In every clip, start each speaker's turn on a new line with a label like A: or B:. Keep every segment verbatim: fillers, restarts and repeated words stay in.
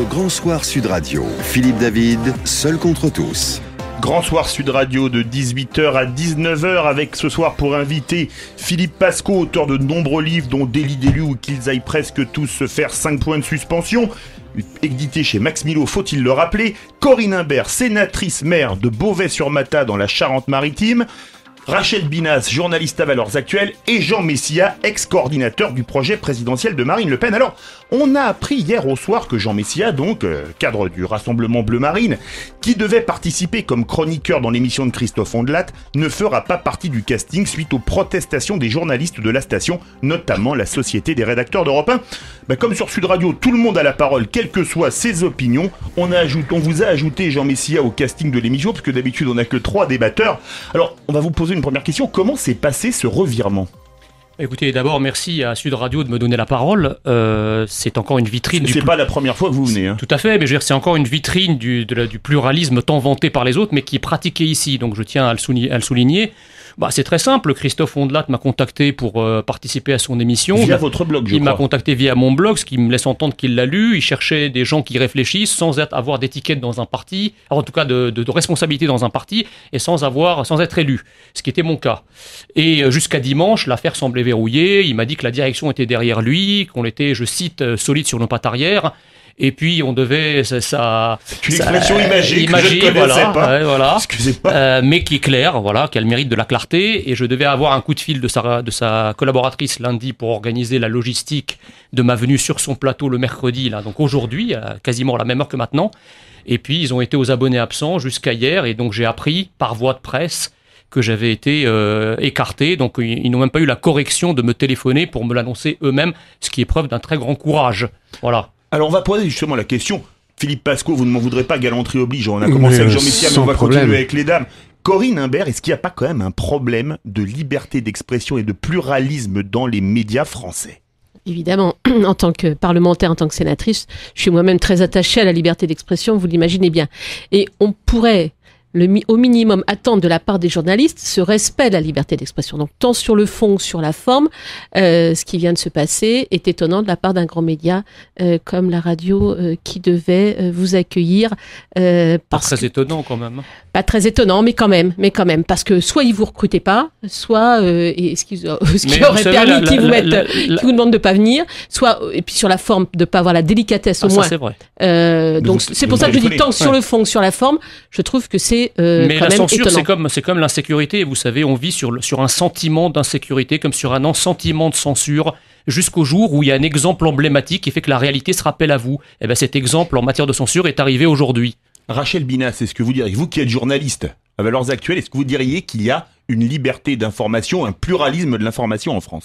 A: Grand Soir Sud Radio. Philippe David, seul contre tous.
B: Grand Soir Sud Radio de dix-huit heures à dix-neuf heures avec ce soir pour inviter Philippe Pasco, auteur de nombreux livres dont Délit d'élu ou qu'ils aillent presque tous se faire cinq points de suspension, édité chez Max Milo, faut-il le rappeler. Corinne Imbert, sénatrice maire de Beauvais-sur-Matha dans la Charente-Maritime. Rachel Binas, journaliste à Valeurs Actuelles, et Jean Messia, ex-coordinateur du projet présidentiel de Marine Le Pen. Alors, on a appris hier au soir que Jean Messia, donc euh, cadre du Rassemblement Bleu Marine, qui devait participer comme chroniqueur dans l'émission de Christophe Ondelat, ne fera pas partie du casting suite aux protestations des journalistes de la station, notamment la Société des rédacteurs d'Europe un. Bah, comme sur Sud Radio, tout le monde a la parole, quelles que soient ses opinions. On, a ajouté, on vous a ajouté Jean Messia au casting de l'émission, parce que d'habitude on n'a que trois débatteurs. Alors, on va vous poser une première question. Comment s'est passé ce revirement ?
C: Écoutez, d'abord, merci à Sud Radio de me donner la parole. Euh, c'est encore une vitrine...
B: C'est
C: du
B: pas pl... la première fois que vous venez. Hein.
C: Tout à fait, mais je veux dire, c'est encore une vitrine du, de la, du pluralisme tant vanté par les autres, mais qui est pratiqué ici. Donc je tiens à le souligner. À le souligner. Bah, c'est très simple, Christophe Ondelat m'a contacté pour euh, participer à son émission.
B: Via votre blog, je
C: Il
B: crois.
C: m'a contacté via mon blog, ce qui me laisse entendre qu'il l'a lu. Il cherchait des gens qui réfléchissent sans être, avoir d'étiquette dans un parti, en tout cas de, de, de responsabilité dans un parti, et sans, avoir, sans être élu, ce qui était mon cas. Et euh, jusqu'à dimanche, l'affaire semblait verrouillée. Il m'a dit que la direction était derrière lui, qu'on était, je cite, euh, solide sur nos pattes arrière. Et puis on devait ça, ça
B: c'est une expression ça, imagée que
C: imagée,
B: je ne connaissais
C: voilà,
B: pas.
C: Ouais, voilà.
B: Excusez-moi.
C: Euh, mais qui est claire, voilà, qui a le mérite de la clarté. Et je devais avoir un coup de fil de sa de sa collaboratrice lundi pour organiser la logistique de ma venue sur son plateau le mercredi. Là, donc aujourd'hui, à quasiment à la même heure que maintenant. Et puis ils ont été aux abonnés absents jusqu'à hier. Et donc j'ai appris par voie de presse que j'avais été euh, écarté. Donc ils, ils n'ont même pas eu la correction de me téléphoner pour me l'annoncer eux-mêmes, ce qui est preuve d'un très grand courage. Voilà.
B: Alors on va poser justement la question. Philippe Pasco, vous ne m'en voudrez pas, galanterie oblige. On a commencé
D: mais
B: avec Jean Messia, mais on va
D: problème.
B: continuer avec les dames. Corinne Imbert, est-ce qu'il n'y a pas quand même un problème de liberté d'expression et de pluralisme dans les médias français ?
E: Évidemment, en tant que parlementaire, en tant que sénatrice, je suis moi-même très attachée à la liberté d'expression, vous l'imaginez bien. Et on pourrait... Le, au minimum attendre de la part des journalistes ce respect de la liberté d'expression. Donc tant sur le fond que sur la forme, euh, ce qui vient de se passer est étonnant de la part d'un grand média euh, comme la radio euh, qui devait euh, vous accueillir. Euh,
C: pas très
E: que,
C: étonnant quand même.
E: Pas très étonnant, mais quand même, mais quand même, parce que soit ils vous recrutaient pas, soit euh, et ce qui, ce qui aurait
C: savez,
E: permis
C: la,
E: qu'ils
C: la,
E: vous
C: la,
E: mettent,
C: la, la,
E: qu'ils vous demandent de pas venir, soit et puis sur la forme de pas avoir la délicatesse au
C: ah,
E: moins.
C: Ça, c'est vrai.
E: Euh, donc c'est pour ça que je dis tant que sur ouais. le fond que sur la forme, je trouve que c'est Euh,
C: mais
E: quand
C: la
E: même
C: censure,
E: étonnant.
C: c'est comme, c'est comme l'insécurité. Vous savez, on vit sur, le, sur un sentiment d'insécurité, comme sur un sentiment de censure, jusqu'au jour où il y a un exemple emblématique qui fait que la réalité se rappelle à vous. Et ben, cet exemple en matière de censure est arrivé aujourd'hui.
B: Rachel Binas, est-ce que vous diriez, vous qui êtes journaliste à Valeurs Actuelles, est-ce que vous diriez qu'il y a une liberté d'information, un pluralisme de l'information en France ?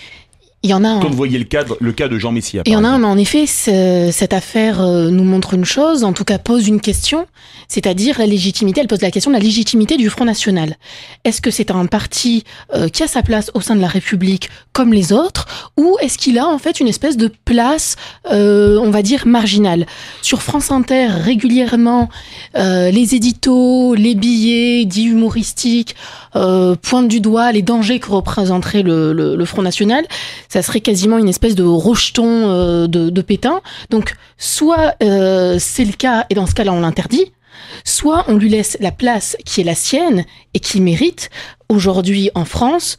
F: Il y en a un.
B: Quand vous voyez le, cadre, le cas de Jean Messia.
F: Il y en a un, mais en effet, cette affaire euh, nous montre une chose, en tout cas pose une question, c'est-à-dire la légitimité, elle pose la question de la légitimité du Front National. Est-ce que c'est un parti euh, qui a sa place au sein de la République comme les autres, ou est-ce qu'il a en fait une espèce de place, euh, on va dire, marginale ? Sur France Inter, régulièrement, euh, les éditos, les billets dits humoristiques euh, pointent du doigt les dangers que représenterait le, le, le Front National. Ça serait quasiment une espèce de rejeton euh, de, de Pétain. Donc, soit euh, c'est le cas, et dans ce cas-là, on l'interdit, soit on lui laisse la place qui est la sienne et qu'il mérite aujourd'hui en France,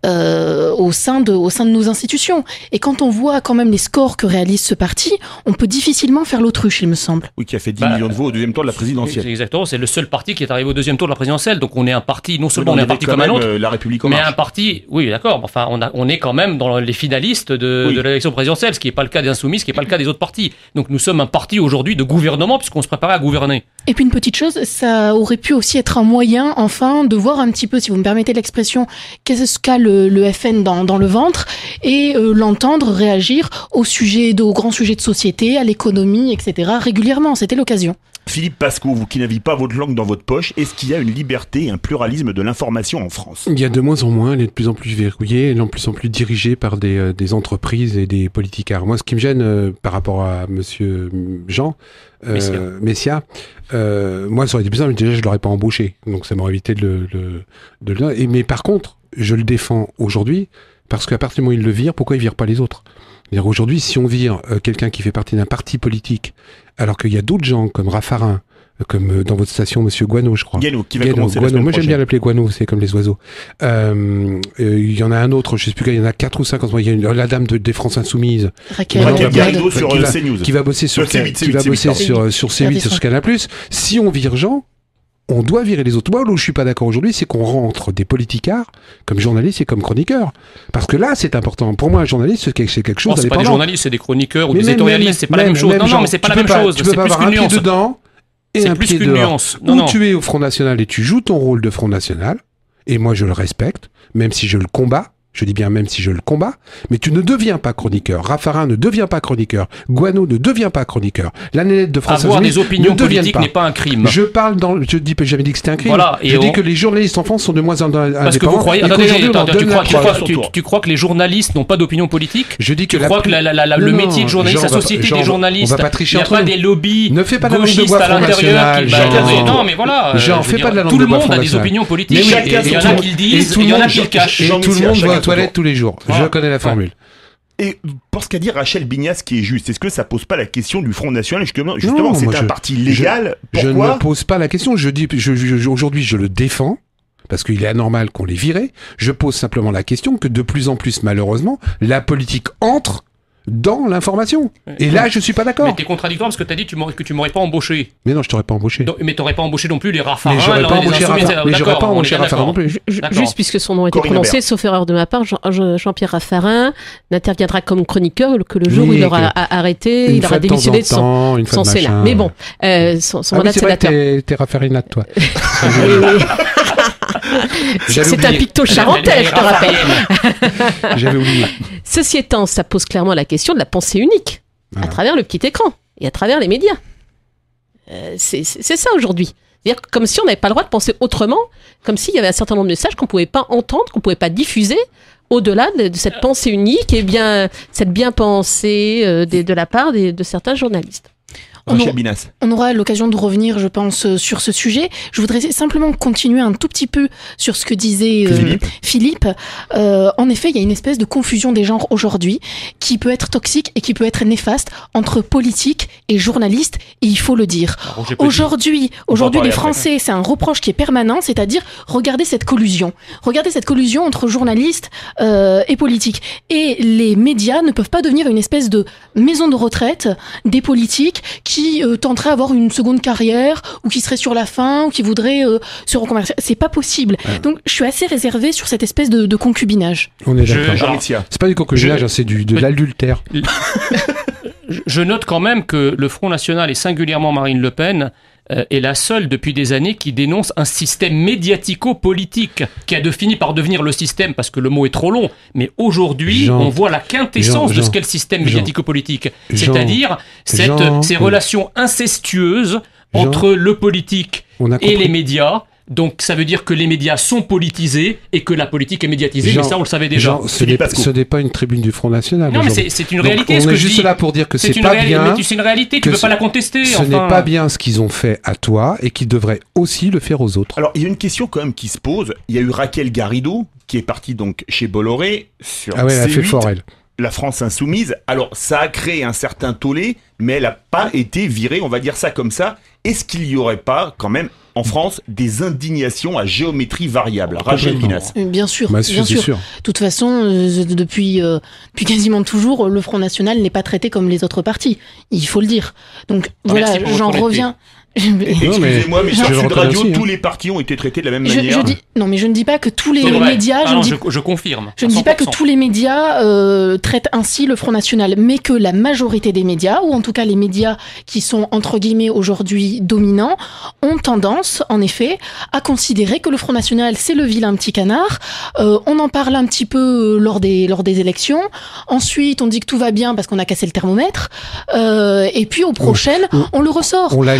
F: euh, au sein de, au sein de nos institutions. Et quand on voit quand même les scores que réalise ce parti, on peut difficilement faire l'autruche, il me semble.
B: Oui, qui a fait dix
C: bah,
B: millions de voix au deuxième tour de la présidentielle.
C: Exactement, c'est le seul parti qui est arrivé au deuxième tour de la présidentielle. Donc on est un parti, non seulement
B: oui,
C: on est un parti comme un autre,
B: euh, la République en
C: mais
B: marche.
C: un parti, oui d'accord, enfin on, a, on est quand même dans les finalistes de,
B: oui.
C: de l'élection présidentielle, ce qui n'est pas le cas des Insoumis, ce qui n'est pas le cas des autres partis. Donc nous sommes un parti aujourd'hui de gouvernement puisqu'on se préparait à gouverner.
F: Et puis une petite chose, ça aurait pu aussi être un moyen, enfin, de voir un petit peu, si vous me permettez l'expression, qu'est-ce qu'a le, le F N dans, dans le ventre et euh, l'entendre réagir au sujet, de, aux grands sujets de société, à l'économie, et cetera régulièrement. C'était l'occasion.
B: Philippe Pasco, vous qui n'avez pas votre langue dans votre poche, est-ce qu'il y a une liberté et un pluralisme de l'information en France ?
D: Il y a de moins en moins, elle est de plus en plus verrouillée, elle est de plus en plus dirigée par des, euh, des entreprises et des politicards. Moi, ce qui me gêne euh, par rapport à monsieur Jean euh, Messia, Messia euh, moi, ça aurait été plus simple, déjà, je ne l'aurais pas embauché, donc ça m'aurait évité de le... De, de le et, mais par contre, je le défends aujourd'hui, parce qu'à partir du moment où il le vire, pourquoi il ne vire pas les autres ? C'est-à-dire aujourd'hui, si on vire euh, quelqu'un qui fait partie d'un parti politique, alors qu'il y a d'autres gens comme Raffarin, euh, comme euh, dans votre station, Monsieur Guano, je crois.
B: Guano, qui va
D: Guano,
B: commencer
D: Guano.
B: la semaine
D: Moi, j'aime
B: prochaine.
D: bien l'appeler Guano, c'est comme les oiseaux. Euh, euh, Il y en a un autre, je sais plus, il y en a quatre ou cinq en ce moment. Il y a une, la dame de, des France Insoumises.
F: Raquel,
B: Raquel
D: Raquel
B: Garrido sur
D: qui
B: euh,
D: va,
B: CNews.
D: qui va bosser sur,
B: Sur C huit,
D: qui va
B: C huit,
D: bosser
B: C huit,
D: sur, sur C huit, sur Canal plus. Si on vire Jean, on doit virer les autres. Moi, là où je suis pas d'accord aujourd'hui, c'est qu'on rentre des politicards comme journalistes et comme chroniqueurs. Parce que là, c'est important. Pour moi, un journaliste, c'est quelque, c'est quelque chose
C: Oh, c'est pas des
D: d'indépendant.
C: journalistes, c'est des chroniqueurs ou
D: Mais
C: des
D: même-
C: éditorialistes,
D: même-
C: c'est pas la
D: même-
C: même chose.
D: même
C: Non, non,
D: genre,
C: mais c'est pas
D: tu
C: la
D: peux
C: même
D: pas-
C: chose.
D: Tu peux
C: C'est
D: pas
C: plus
D: avoir un
C: qu'une
D: pied
C: nuance.
D: dedans et
C: C'est
D: un
C: plus
D: pied
C: qu'une
D: dehors.
C: nuance. Non,
D: Ou
C: non.
D: tu es au Front National et tu joues ton rôle de Front National, et moi je le respecte, même si je le combats. Je dis bien même si je le combats, mais tu ne deviens pas chroniqueur. Raffarin ne devient pas chroniqueur. Guano ne devient pas chroniqueur. La Nénette de France
C: Avoir
D: Insoumise
C: des opinions
D: ne deviennent
C: politiques
D: pas.
C: n'est pas un crime.
D: Je parle dans, je dis, j'ai jamais dit que c'était un crime.
C: Voilà, et
D: je dis
C: on-
D: que les journalistes en France sont de moins en moins indépendants.
C: Parce que vous croyez,
D: et
C: attendez,
D: qu'aujourd'hui, on leur
C: attendez, tu,
D: donne
C: crois,
D: la
C: tu,
D: preuve.
C: crois, tu, tu crois que les journalistes n'ont pas d'opinion politique?
D: Je dis que
C: Tu
D: la
C: crois
D: plus-
C: que la, la, la, la-
D: Non,
C: le
D: non,
C: métier de journaliste,
D: Jean,
C: la
D: on va pas-
C: société
D: Jean,
C: des
D: on va-
C: journalistes,
D: on va pas tricher
C: il n'y a
D: entre
C: pas
D: nous.
C: des lobbies
D: Ne fais pas la langue de
C: gauchistes
D: bois
C: à
D: Front
C: l'intérieur
D: National,
C: qui...
D: Jean.
C: Bah, attendez, non, mais voilà. euh,
D: Jean,
C: je
D: fais
C: veux
D: pas de la
C: dire,
D: langue
C: tout
D: de
C: le
D: bois
C: monde
D: Front
C: a des
D: National.
C: opinions politiques.
D: Mais oui,
C: Et il y en a
B: chacun
C: qui le
B: son
C: disent,
D: tout
C: et il y en a
D: monde-
C: qui le cachent.
D: Et
B: Jean
D: tout le
B: Messia,
D: monde
B: chacun
D: va aux
B: son
D: toilettes
B: tour.
D: tous les jours. Je
C: Voilà.
D: connais la formule.
B: Et pour ce qu'a dit Rachel Bignas, qui est juste, est-ce que ça pose pas la question du Front National? Justement, justement
D: Non,
B: c'est
D: moi,
B: un
D: je-
B: parti légal.
D: Je ne
B: Pourquoi
D: me pose pas la question. Je dis, je, je- je- aujourd'hui, je le défends. Parce qu'il est anormal qu'on les virait. Je pose simplement la question que de plus en plus, malheureusement, la politique entre dans l'information. Et là, je suis pas
C: Mais
D: d'accord.
C: t'es contradictoire parce que t'as dit tu m'aurais- que tu m'aurais pas embauché.
D: Mais non, je t'aurais pas embauché.
C: Donc- mais t'aurais pas embauché non plus les Raffarins.
D: Mais j'aurais
C: là,
D: pas
C: les
D: embauché
C: Insoumis,
D: Raffarin. Mais j'aurais
C: d'accord,
D: pas
C: on est
D: embauché
C: bien
D: Raffarin non
C: d'accord.
D: plus.
E: Ju- ju-
C: D'accord.
E: Juste puisque son nom a été
B: Corinne
E: prononcé,
B: Aubert.
E: sauf erreur de ma part, Jean- Jean- Jean-Pierre Raffarin n'interviendra comme chroniqueur que le jour où
D: Oui,
E: il aura
D: que-
E: a- arrêté,
D: Une
E: il
D: fois
E: aura
D: de temps en
E: démissionné de son,
D: temps, une fois
E: son
D: de
E: Sénat.
D: machin.
E: Mais bon, euh, son, son
D: Ah
E: mandat
D: oui,
E: de
D: c'est vrai,
E: sénateur.
D: t'es, t'es Raffarinate, toi. J'avais
E: C'est un
D: oublié.
E: picto charentais, je te rappelle.
D: J'avais oublié.
E: Ceci étant, ça pose clairement la question de la pensée unique
D: Voilà.
E: à travers le petit écran et à travers les médias. Euh, c'est c'est- c'est ça aujourd'hui. C'est-à-dire que comme si on n'avait pas le droit de penser autrement, comme s'il y avait un certain nombre de messages qu'on ne pouvait pas entendre, qu'on ne pouvait pas diffuser au-delà de, de cette pensée unique et bien cette bien-pensée euh, des- de la part des- de certains journalistes.
B: Rachel Bignas.
F: On aura l'occasion de revenir, je pense, euh, sur ce sujet. Je voudrais simplement continuer un tout petit peu sur ce que disait euh,
B: Philippe.
F: Philippe. Euh, en effet, il y a une espèce de confusion des genres aujourd'hui qui peut être toxique et qui peut être néfaste entre politique et journaliste, et il faut le dire.
C: Roger Petit.
F: Aujourd'hui,
B: On va en
F: aujourd'hui,
B: parler
F: les
B: après.
F: Français, c'est un reproche qui est permanent, c'est-à-dire regardez cette collusion, regardez cette collusion entre journalistes euh, et politiques. Et les médias ne peuvent pas devenir une espèce de maison de retraite des politiques qui euh, tenteraient d'avoir une seconde carrière ou qui seraient sur la fin ou qui voudraient euh, se reconvertir. C'est pas possible.
D: Ouais.
F: Donc, je suis assez réservée sur cette espèce de, de concubinage.
D: On est
C: Je-
D: d'accord.
C: je-
B: Jean Messia.
D: C'est pas du concubinage,
C: Je-
D: hein, c'est du, de
C: Mais-
D: l'adultère.
C: Je- Je note quand même que le Front National et singulièrement Marine Le Pen euh, est la seule depuis des années qui dénonce un système médiatico-politique qui a de fini par devenir le système parce que le mot est trop long. Mais aujourd'hui,
D: Jean-
C: on voit la quintessence
D: Jean-
C: de ce
D: Jean-
C: qu'est le système
D: Jean-
C: médiatico-politique.
D: Jean-
C: C'est-à-dire cette,
D: Jean-
C: ces relations incestueuses
D: Jean-
C: entre le politique
D: On a
C: et
D: compris.
C: les médias. Donc ça veut dire que les médias sont politisés et que la politique est médiatisée,
D: Jean-
C: mais ça on le savait déjà.
D: Jean, ce,
B: Philippe
D: n'est,
B: Pasco.
D: ce n'est pas une tribune du Front National.
C: Non mais
D: aujourd'hui.
C: c'est c'est une
D: Donc,
C: réalité
D: on
C: ce
D: est
C: que je
D: juste
C: dis.
D: là pour dire que c'est,
C: une
D: pas
C: réalité,
D: bien.
C: mais tu- c'est une réalité, tu
D: que
C: peux
D: ce-
C: pas la contester.
D: Ce
C: enfin.
D: n'est pas bien ce qu'ils ont fait à toi et qu'ils devraient aussi le faire aux autres.
B: Alors, il y a une question quand même qui se pose. Il y a eu Raquel Garrido, qui est partie donc chez Bolloré, sur
D: Ah ouais, elle a
B: C huit,
D: fait fort, elle.
B: la France Insoumise. Alors, ça a créé un certain tollé, mais elle n'a pas été virée, on va dire ça comme ça. Est-ce qu'il n'y aurait pas, quand même, en France, des indignations à géométrie variable? Rachel
D: Complètement.
B: Bignas.
F: Euh, Bien sûr,
D: Bah,
F: bien
D: c'est
F: sûr.
D: sûr.
F: De toute façon, euh, depuis, euh, depuis quasiment toujours, le Front National n'est pas traité comme les autres partis. Il faut le dire. Donc voilà,
C: Merci pour
F: j'en
C: votre honnêteté.
F: reviens.
B: Excusez-moi, mais
D: je
B: sur
D: le
B: Sud
D: reconnais
B: Radio,
D: aussi, hein.
B: tous les partis ont été traités de la même
F: Je,
B: manière.
F: je dis, non, mais je ne dis pas que tous les
C: C'est vrai.
F: médias,
C: Ah
F: je,
C: non,
F: ne dis,
C: je, je confirme.
F: je ne dis pas que
C: cent pour cent.
F: tous les médias euh, traitent ainsi le Front National, mais que la majorité des médias, ou en tout cas les médias qui sont entre guillemets aujourd'hui dominants, ont tendance, en effet, à considérer que le Front National c'est le vilain petit canard. Euh, on en parle un petit peu lors des lors des élections. Ensuite, on dit que tout va bien parce qu'on a cassé le thermomètre. Euh, et puis aux prochaines,
D: on-
F: on le ressort.
D: On l'agite
F: Ou
D: quand
F: on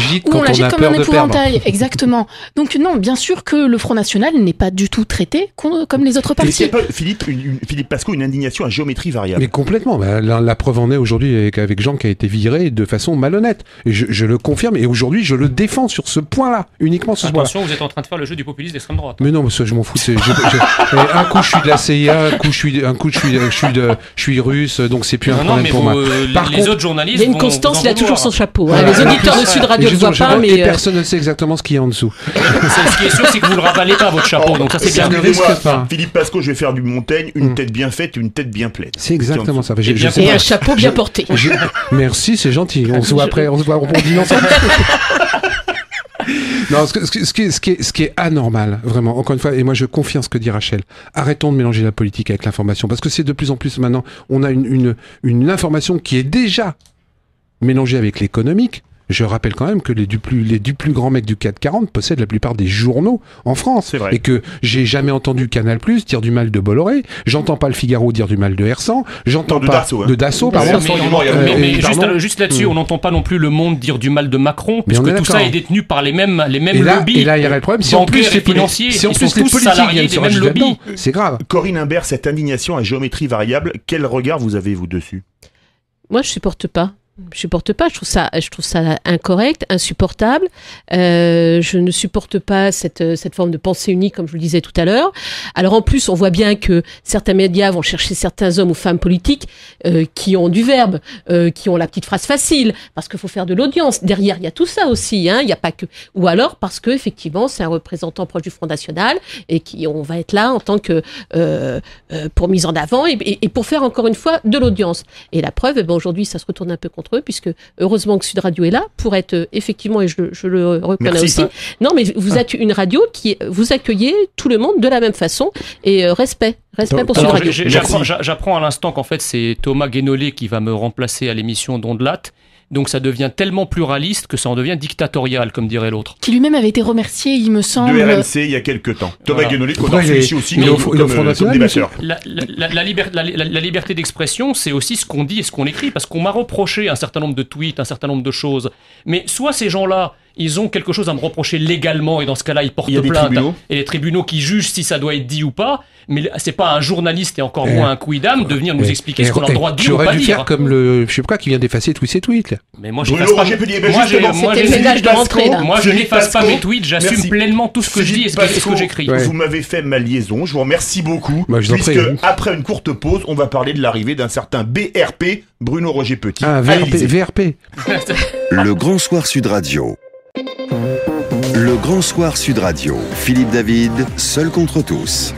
F: l'agite
D: a
F: comme
D: peur
F: un
D: de
F: épouvantail. Exactement. Donc non, bien sûr que le Front National n'est pas du tout traité comme les autres
B: Est-ce qu'il
F: partis.
B: y a pas, Philippe, une, une- Philippe Pasco, une indignation à géométrie variable?
D: Mais complètement. Bah, la, la preuve en est aujourd'hui avec, avec Jean qui a été viré de façon malhonnête. Et je, je le confirme. Et aujourd'hui, je le défends sur ce point-là, uniquement sur ce point-là.
C: Attention, vous êtes en train de faire le jeu du populisme d'extrême droite.
D: Mais non, mais ça, je m'en fous. c'est- je- je- et un coup, je suis de la C I A, un coup, je suis, un coup, je suis, je suis, de, je suis russe, donc c'est plus un
C: Non, non,
D: problème
C: mais
D: pour
C: vous,
D: moi.
C: euh, les,
D: Par
C: les
D: contre-
C: autres journalistes.
E: Il y a une
C: vont
E: constance,
C: vous en
E: il a toujours
C: vouloir.
E: son chapeau. hein.
D: Voilà.
E: Les auditeurs de Sud Radio
D: Et
E: ne
D: je-
E: voient
D: je-
E: pas,
D: et
E: mais. euh,
D: personne ne sait exactement ce qu'il y a en dessous.
C: C'est- Ce qui est sûr, c'est que vous le ravalez pas, votre chapeau. Donc ça, c'est bien.
D: ne
B: Excusez-moi,
D: risque pas.
B: Philippe Pasco, je vais faire du Montaigne, une
D: Mm.
B: tête bien faite, une tête bien pleine.
D: C'est exactement ça. Je-
C: Et
D: je
C: bien
D: sais
E: Et
C: fait.
D: pas.
E: un chapeau bien porté.
D: Je- Merci, c'est gentil. On se voit
E: Je-
D: après, on se voit, on dîne ensemble. Non, ce, que- ce, que- ce qui est, ce, qui est, ce qui est anormal, vraiment, encore une fois, et moi je confirme ce que dit Rachel, arrêtons de mélanger la politique avec l'information, parce que c'est de plus en plus maintenant, on a une, une, une information qui est déjà mélangée avec l'économique. Je rappelle quand même que les du plus, les du plus grands mecs du CAC quarante possèdent la plupart des journaux en France.
B: C'est vrai.
D: Et que j'ai jamais entendu Canal Plus dire du mal de Bolloré, j'entends pas le Figaro dire du mal de Hersan, j'entends
B: Non, de
D: pas
B: Dassault, hein.
D: de Dassault,
B: Mais
D: pardon.
B: Dassault, il est mort il y a
D: Euh,
C: Mais,
B: longtemps.
C: mais
D: et
C: juste,
D: pardon.
C: juste là-dessus,
D: Hmm.
C: on n'entend pas non plus le monde dire du mal de Macron,
D: Mais on
C: puisque
D: est
C: tout ça
D: d'accord.
C: est détenu par les mêmes, les mêmes
D: Et là,
C: lobbies.
D: et là, il y aurait le problème. Si en plus
C: bancaires
D: les
C: et financiers,
D: si en
C: ils
D: plus
C: sont
D: les
C: tous
D: politiques
C: salariés
D: viennent
C: des
D: se
C: mêmes
D: rajouter
C: lobbies.
D: là-dedans, c'est grave.
B: Corinne Imbert, cette indignation à géométrie variable, quel regard vous avez, vous, dessus?
E: Moi, je supporte pas. Je supporte pas. Je trouve ça, je trouve ça incorrect, insupportable. Euh, je ne supporte pas cette cette forme de pensée unique, comme je le disais tout à l'heure. Alors en plus, on voit bien que certains médias vont chercher certains hommes ou femmes politiques euh, qui ont du verbe, euh, qui ont la petite phrase facile, parce qu'il faut faire de l'audience. Derrière, il y a tout ça aussi. Hein. Il y a pas que. Ou alors parce que effectivement, c'est un représentant proche du Front National et qui on va être là en tant que euh, euh, pour mise en avant et, et, et pour faire encore une fois de l'audience. Et la preuve, eh ben aujourd'hui, ça se retourne un peu contre eux, puisque heureusement que Sud Radio est là pour être euh, effectivement, et je, le- je le reconnais
B: Merci.
E: aussi. Non, mais vous êtes une radio qui vous accueillez tout le monde de la même façon et euh, respect, respect pour Sud
C: Alors,
E: Radio.
C: j'ai- j'apprends, j'a- j'apprends à l'instant qu'en fait c'est Thomas Guénolé qui va me remplacer à l'émission d'Ondelat. Donc ça devient tellement pluraliste que ça en devient dictatorial, comme dirait l'autre.
F: Qui lui-même avait été remercié, il me
B: De
F: semble.
B: R M C il y a quelques temps. Thomas
C: Voilà.
B: Guénolé, qu'on
D: Pourquoi
B: a
D: il est-
B: ici aussi
D: il est au-
B: comme,
D: il est au
B: comme,
D: Front
B: euh,
D: National,
B: comme débatteur.
C: La, la, la, la liber- la- la- la liberté d'expression, c'est aussi ce qu'on dit et ce qu'on écrit, parce qu'on m'a reproché un certain nombre de tweets, un certain nombre de choses. Mais soit ces gens-là, ils ont quelque chose à me reprocher légalement, et dans ce cas-là, ils portent
B: Il y a des
C: plainte,
B: tribunaux.
C: et les tribunaux qui jugent si ça doit être dit ou pas. Mais c'est pas un journaliste et encore
D: Eh.
C: moins un quidam de venir nous
D: Eh,
C: expliquer
D: eh,
C: ce qu'on a
D: eh,
C: le droit de dire
D: tu
C: ou
D: aurais
C: pas
D: dû
C: dire.
D: faire comme le, je sais pas quoi, qui vient d'effacer tous ses tweets. Là.
C: Mais moi,
B: Bruno
C: j'efface pas.
B: Roger Petit, ben
C: Moi,
B: justement,
C: j'ai- moi,
E: c'était
C: j'ai-
E: le ménage de
B: Philippe
E: rentrée, là.
B: Pasco,
C: Moi, je
B: Philippe
C: n'efface pas
B: Pasco,
C: mes tweets, j'assume
B: merci.
C: pleinement tout ce que je dis et ce que, et ce que
B: Pasco,
C: j'écris.
D: Ouais.
B: Vous m'avez fait ma liaison, je vous remercie beaucoup.
D: Bah, je vous en
B: puisque
D: prie.
B: après une courte pause, on va parler de l'arrivée d'un certain B R P, Bruno Roger Petit.
D: Ah,
B: à
D: V R P.
B: l'Élysée.
D: V R P.
A: Le Grand Soir Sud Radio. Le Grand Soir Sud Radio. Philippe David, seul contre tous.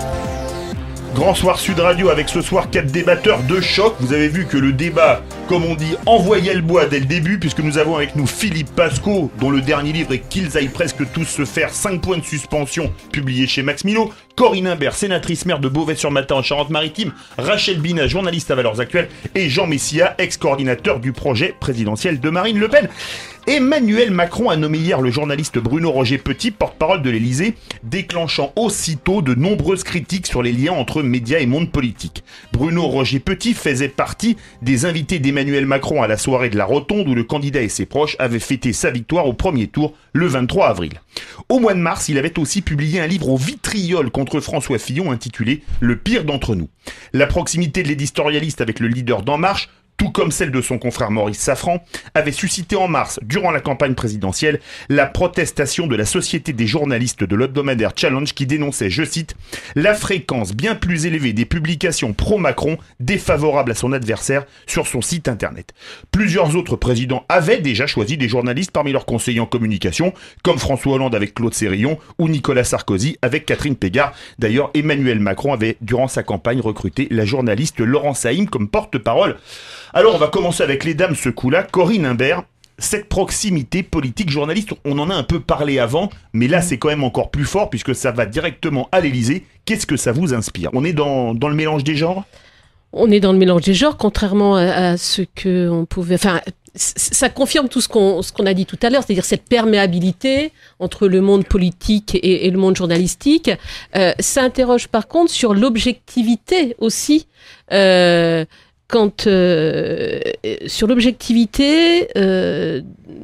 B: Grand Soir Sud Radio avec ce soir quatre débatteurs de choc. Vous avez vu que le débat, comme on dit, envoyait le bois dès le début, puisque nous avons avec nous Philippe Pasco, dont le dernier livre est Qu'ils aillent presque tous se faire, cinq points de suspension, publié chez Max Milo. Corinne Imbert, sénatrice maire de Beauvais-sur-Matha en Charente-Maritime. Rachel Bina, journaliste à Valeurs Actuelles. Et Jean Messia, ex-coordinateur du projet présidentiel de Marine Le Pen. Emmanuel Macron a nommé hier le journaliste Bruno Roger Petit porte-parole de l'Élysée, déclenchant aussitôt de nombreuses critiques sur les liens entre médias et monde politique. Bruno Roger Petit faisait partie des invités d'Emmanuel Macron à la soirée de la Rotonde où le candidat et ses proches avaient fêté sa victoire au premier tour le vingt-trois avril. Au mois de mars, il avait aussi publié un livre au vitriol contre François Fillon intitulé « Le pire d'entre nous ». La proximité de l'éditorialiste avec le leader d'En Marche, tout comme celle de son confrère Maurice Safran, avait suscité en mars, durant la campagne présidentielle, la protestation de la Société des journalistes de l'hebdomadaire Challenge qui dénonçait, je cite, « la fréquence bien plus élevée des publications pro-Macron défavorables à son adversaire sur son site internet ». Plusieurs autres présidents avaient déjà choisi des journalistes parmi leurs conseillers en communication, comme François Hollande avec Claude Sérillon ou Nicolas Sarkozy avec Catherine Pégard. D'ailleurs, Emmanuel Macron avait, durant sa campagne, recruté la journaliste Laurence Haïm comme porte-parole. Alors, on va commencer avec les dames ce coup-là. Corinne Imbert, cette proximité politique-journaliste, on en a un peu parlé avant, mais là, c'est quand même encore plus fort puisque ça va directement à l'Élysée. Qu'est-ce que ça vous inspire? On est dans, dans le mélange des genres?
E: On est dans le mélange des genres, contrairement à, à ce que on pouvait. Enfin, c- ça confirme tout ce qu'on ce qu'on a dit tout à l'heure, c'est-à-dire cette perméabilité entre le monde politique et, et le monde journalistique. Euh, ça interroge par contre sur l'objectivité aussi. Euh, Quand euh, sur l'objectivité euh,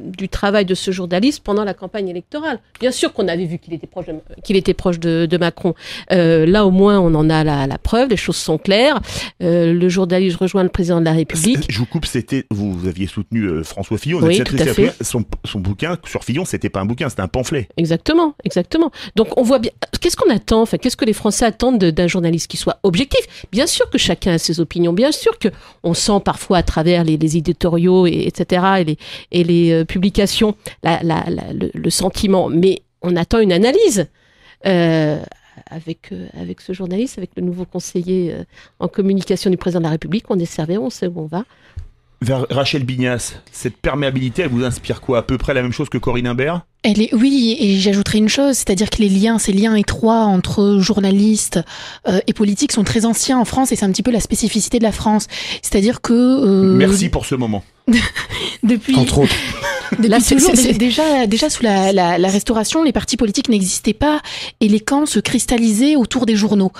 E: du travail de ce journaliste pendant la campagne électorale. Bien sûr qu'on avait vu qu'il était proche de, qu'il était proche de, de Macron. Euh, là, au moins, on en a la, la preuve, les choses sont claires. Euh, le journaliste rejoint le président de la République.
B: Je vous coupe, c'était, vous, vous aviez soutenu euh, François Fillon.
E: Oui, tout à fait.
B: Son, son bouquin sur Fillon, c'était pas un bouquin, c'était un pamphlet.
E: Exactement, exactement. Donc, on voit bien, qu'est-ce qu'on attend, enfin, qu'est-ce que les Français attendent de, d'un journaliste qui soit objectif? Bien sûr que chacun a ses opinions, bien sûr que on sent parfois à travers les, les éditoriaux, et, etc., et les, et les euh, publications, la, la, la, le, le sentiment, mais on attend une analyse. Euh, avec, euh, avec ce journaliste, avec le nouveau conseiller euh, en communication du président de la République, on est servi, on sait où on va.
B: Vers Rachel Binas, cette perméabilité, elle vous inspire quoi? À peu près la même chose que Corinne Imbert?
F: Elle est, oui, et j'ajouterai une chose, c'est-à-dire que les liens, ces liens étroits entre journalistes euh, et politiques sont très anciens en France, et c'est un petit peu la spécificité de la France. C'est-à-dire que... Euh,
B: Merci pour ce moment.
F: depuis...
D: Entre autres.
F: Depuis
E: Là, c'est,
F: toujours,
E: c'est, c'est...
F: déjà, déjà sous la, la, la Restauration, les partis politiques n'existaient pas et les camps se cristallisaient autour des journaux.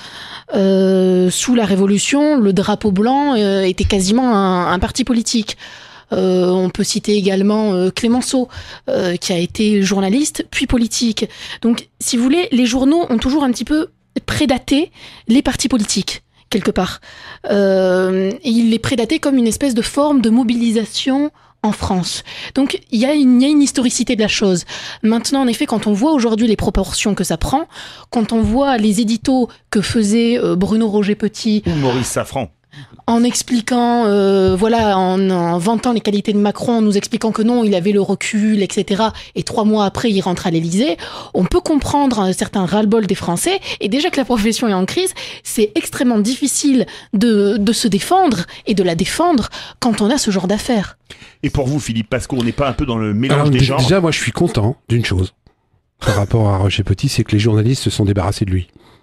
F: Euh, sous la Révolution, le drapeau blanc euh, était quasiment un, un parti politique. Euh, on peut citer également euh, Clémenceau, euh, qui a été journaliste puis politique. Donc, si vous voulez, les journaux ont toujours un petit peu prédaté les partis politiques, quelque part. Euh, et ils les prédataient comme une espèce de forme de mobilisation en France. Donc, il y a une, il y a une historicité de la chose. Maintenant, en effet, quand on voit aujourd'hui les proportions que ça prend, quand on voit les éditos que faisait euh, Bruno Roger Petit...
B: Ou Maurice Safran.
F: En expliquant, euh, voilà, en, en vantant les qualités de Macron, en nous expliquant que non, il avait le recul, et cetera. Et trois mois après, il rentre à l'Élysée. On peut comprendre un certain ras-le-bol des Français. Et déjà que la profession est en crise, c'est extrêmement difficile de, de se défendre et de la défendre quand on a ce genre d'affaires.
B: Et pour vous, Philippe Pasco, on n'est pas un peu dans le mélange
D: Alors,
B: des
D: d-
B: genres?
D: Déjà, moi, je suis content d'une chose par rapport à Roger Petit, c'est que les journalistes se sont débarrassés de lui.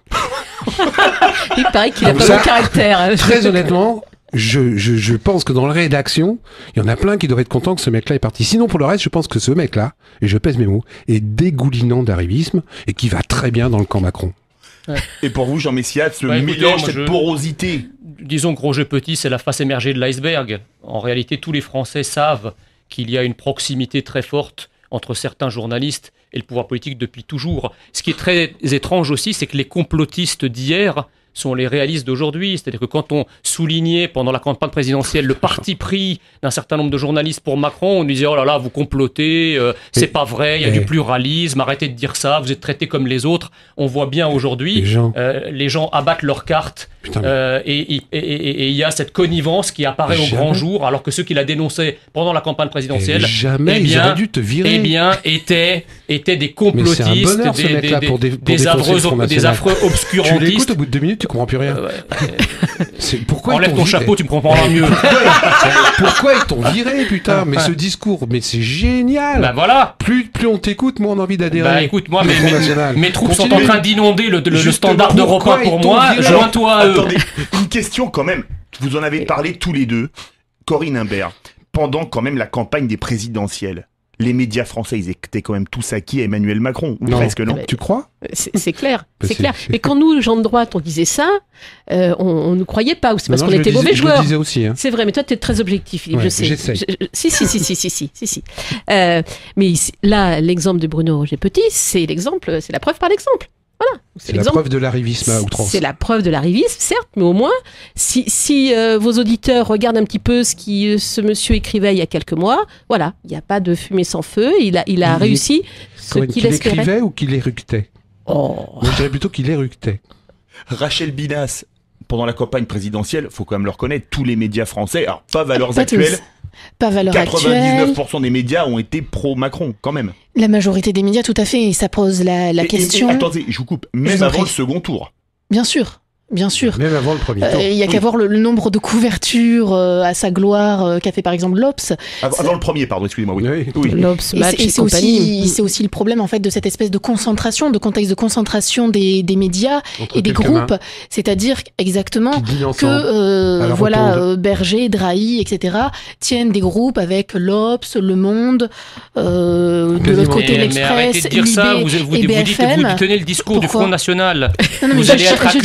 E: Il paraît qu'il a
D: Donc
E: pas
D: ça,
E: bon caractère.
D: Très honnêtement, je, je, je pense que dans la rédaction, il y en a plein qui devraient être contents que ce mec-là est parti. Sinon, pour le reste, je pense que ce mec-là, et je pèse mes mots, est dégoulinant d'arrivisme et qui va très bien dans le camp Macron.
C: Ouais.
B: Et pour vous, Jean Messiat, ce
C: Ouais, écoutez,
B: mélange,
C: moi,
B: cette
C: je...
B: porosité?
C: Disons que Roger Petit, c'est la face émergée de l'iceberg. En réalité, tous les Français savent qu'il y a une proximité très forte entre certains journalistes et le pouvoir politique depuis toujours. Ce qui est très étrange aussi, c'est que les complotistes d'hier sont les réalistes d'aujourd'hui. C'est-à-dire que quand on soulignait pendant la campagne présidentielle le parti pris d'un certain nombre de journalistes pour Macron, on disait « Oh là là, vous complotez, euh, c'est pas vrai, il y a
D: et...
C: du pluralisme, arrêtez de dire ça, vous êtes traités comme les autres. » On voit bien aujourd'hui,
D: les gens,
C: euh, les gens abattent leurs cartes. Putain, mais... euh, et il y a cette connivence qui apparaît jamais. Au grand jour, alors que ceux qui la dénonçaient pendant la campagne présidentielle,
D: et jamais
C: eh bien,
D: ils auraient dû te virer.
C: Eh bien, étaient, étaient des complotistes,
D: mais c'est un bonheur,
C: des,
D: ce mec-là,
C: des,
D: pour dé,
C: des,
D: pour
C: des, affreux, des affreux obscurantistes.
D: Tu l'écoutes, au bout de deux minutes, tu comprends plus rien.
C: Euh, ouais.
D: C'est, pourquoi
C: Enlève ton
D: viré
C: chapeau, tu me comprendras mieux.
D: Pourquoi ils t'ont viré, putain? Mais ce discours, mais c'est génial.
C: Bah voilà.
D: Plus, plus on t'écoute, moins on a envie d'adhérer.
C: Bah écoute, moi, mes, mes, mes troupes
D: Continue.
C: sont en train d'inonder le, le, le standard d'Europa pour moi. Joins-toi à eux.
B: Attendez, une question quand même. Vous en avez parlé tous les deux. Corinne Imbert, pendant quand même la campagne des présidentielles, les médias français, ils étaient quand même tous acquis à Emmanuel Macron. Ou
D: non.
B: presque, non?
D: Tu crois?
E: C'est, c'est clair, c'est,
D: c'est
E: clair.
D: c'est...
E: Mais quand nous, gens de droite, on disait ça, euh, on ne nous croyait pas, ou c'est parce non, non, qu'on était
D: disais,
E: mauvais
D: je
E: joueurs.
D: Le disais aussi, hein.
E: C'est vrai, mais toi, tu es très objectif, Philippe,
D: ouais,
E: je sais.
D: J'essaie.
E: Je, je, si, si, si, si, si, si, si, si. Euh, mais ici, là, l'exemple de Bruno Roger Petit, c'est l'exemple, c'est la preuve par l'exemple. Voilà.
D: C'est, c'est la preuve de l'arrivisme à outrance.
E: C'est la preuve de l'arrivisme, certes, mais au moins, si, si euh, vos auditeurs regardent un petit peu ce que euh, ce monsieur écrivait il y a quelques mois, voilà, il n'y a pas de fumée sans feu, il a, il a il réussi ce
D: Corinne,
E: qu'il,
D: qu'il
E: espérait.
D: écrivait ou qu'il éructait?
E: Oh.
D: Moi, je dirais plutôt qu'il éructait.
B: Rachel Binas, pendant la campagne présidentielle, faut quand même le reconnaître, tous les médias français, alors pas valeurs
F: pas
B: actuelles,
F: tous. Pas valeurs
B: quatre-vingt-dix-neuf pour cent des médias ont été pro-Macron, quand même.
F: La majorité des médias, tout à fait, et ça pose la, la
B: et,
F: question...
B: Et, et, attendez, je vous coupe, même avant le second tour.
F: Bien sûr. Bien sûr.
D: Même avant le premier tour.
F: Il euh, y a oui. qu'à voir le, le nombre de couvertures euh, à sa gloire euh, qu'a fait par exemple l'Obs.
B: Avant, avant le premier, pardon, excusez-moi. Oui.
D: oui.
B: oui.
E: L'Obs, Match et, c'est, et,
F: c'est aussi, c'est aussi le problème en fait de cette espèce de concentration, de contexte de concentration des, des médias entre et des groupes. Mains. C'est-à-dire exactement que euh, voilà euh, Berger, Drahi, et cetera tiennent des groupes avec l'Obs, Le Monde, euh, de l'autre côté
C: mais,
F: l'Express,
C: mais arrêtez de dire
F: Libé
C: ça. Vous, vous,
F: et
C: vous,
F: B F M.
C: Dites, vous tenez le discours Pourquoi du Front National.
F: Non, non,
C: vous
F: je,
C: allez
F: je,
C: être accusé de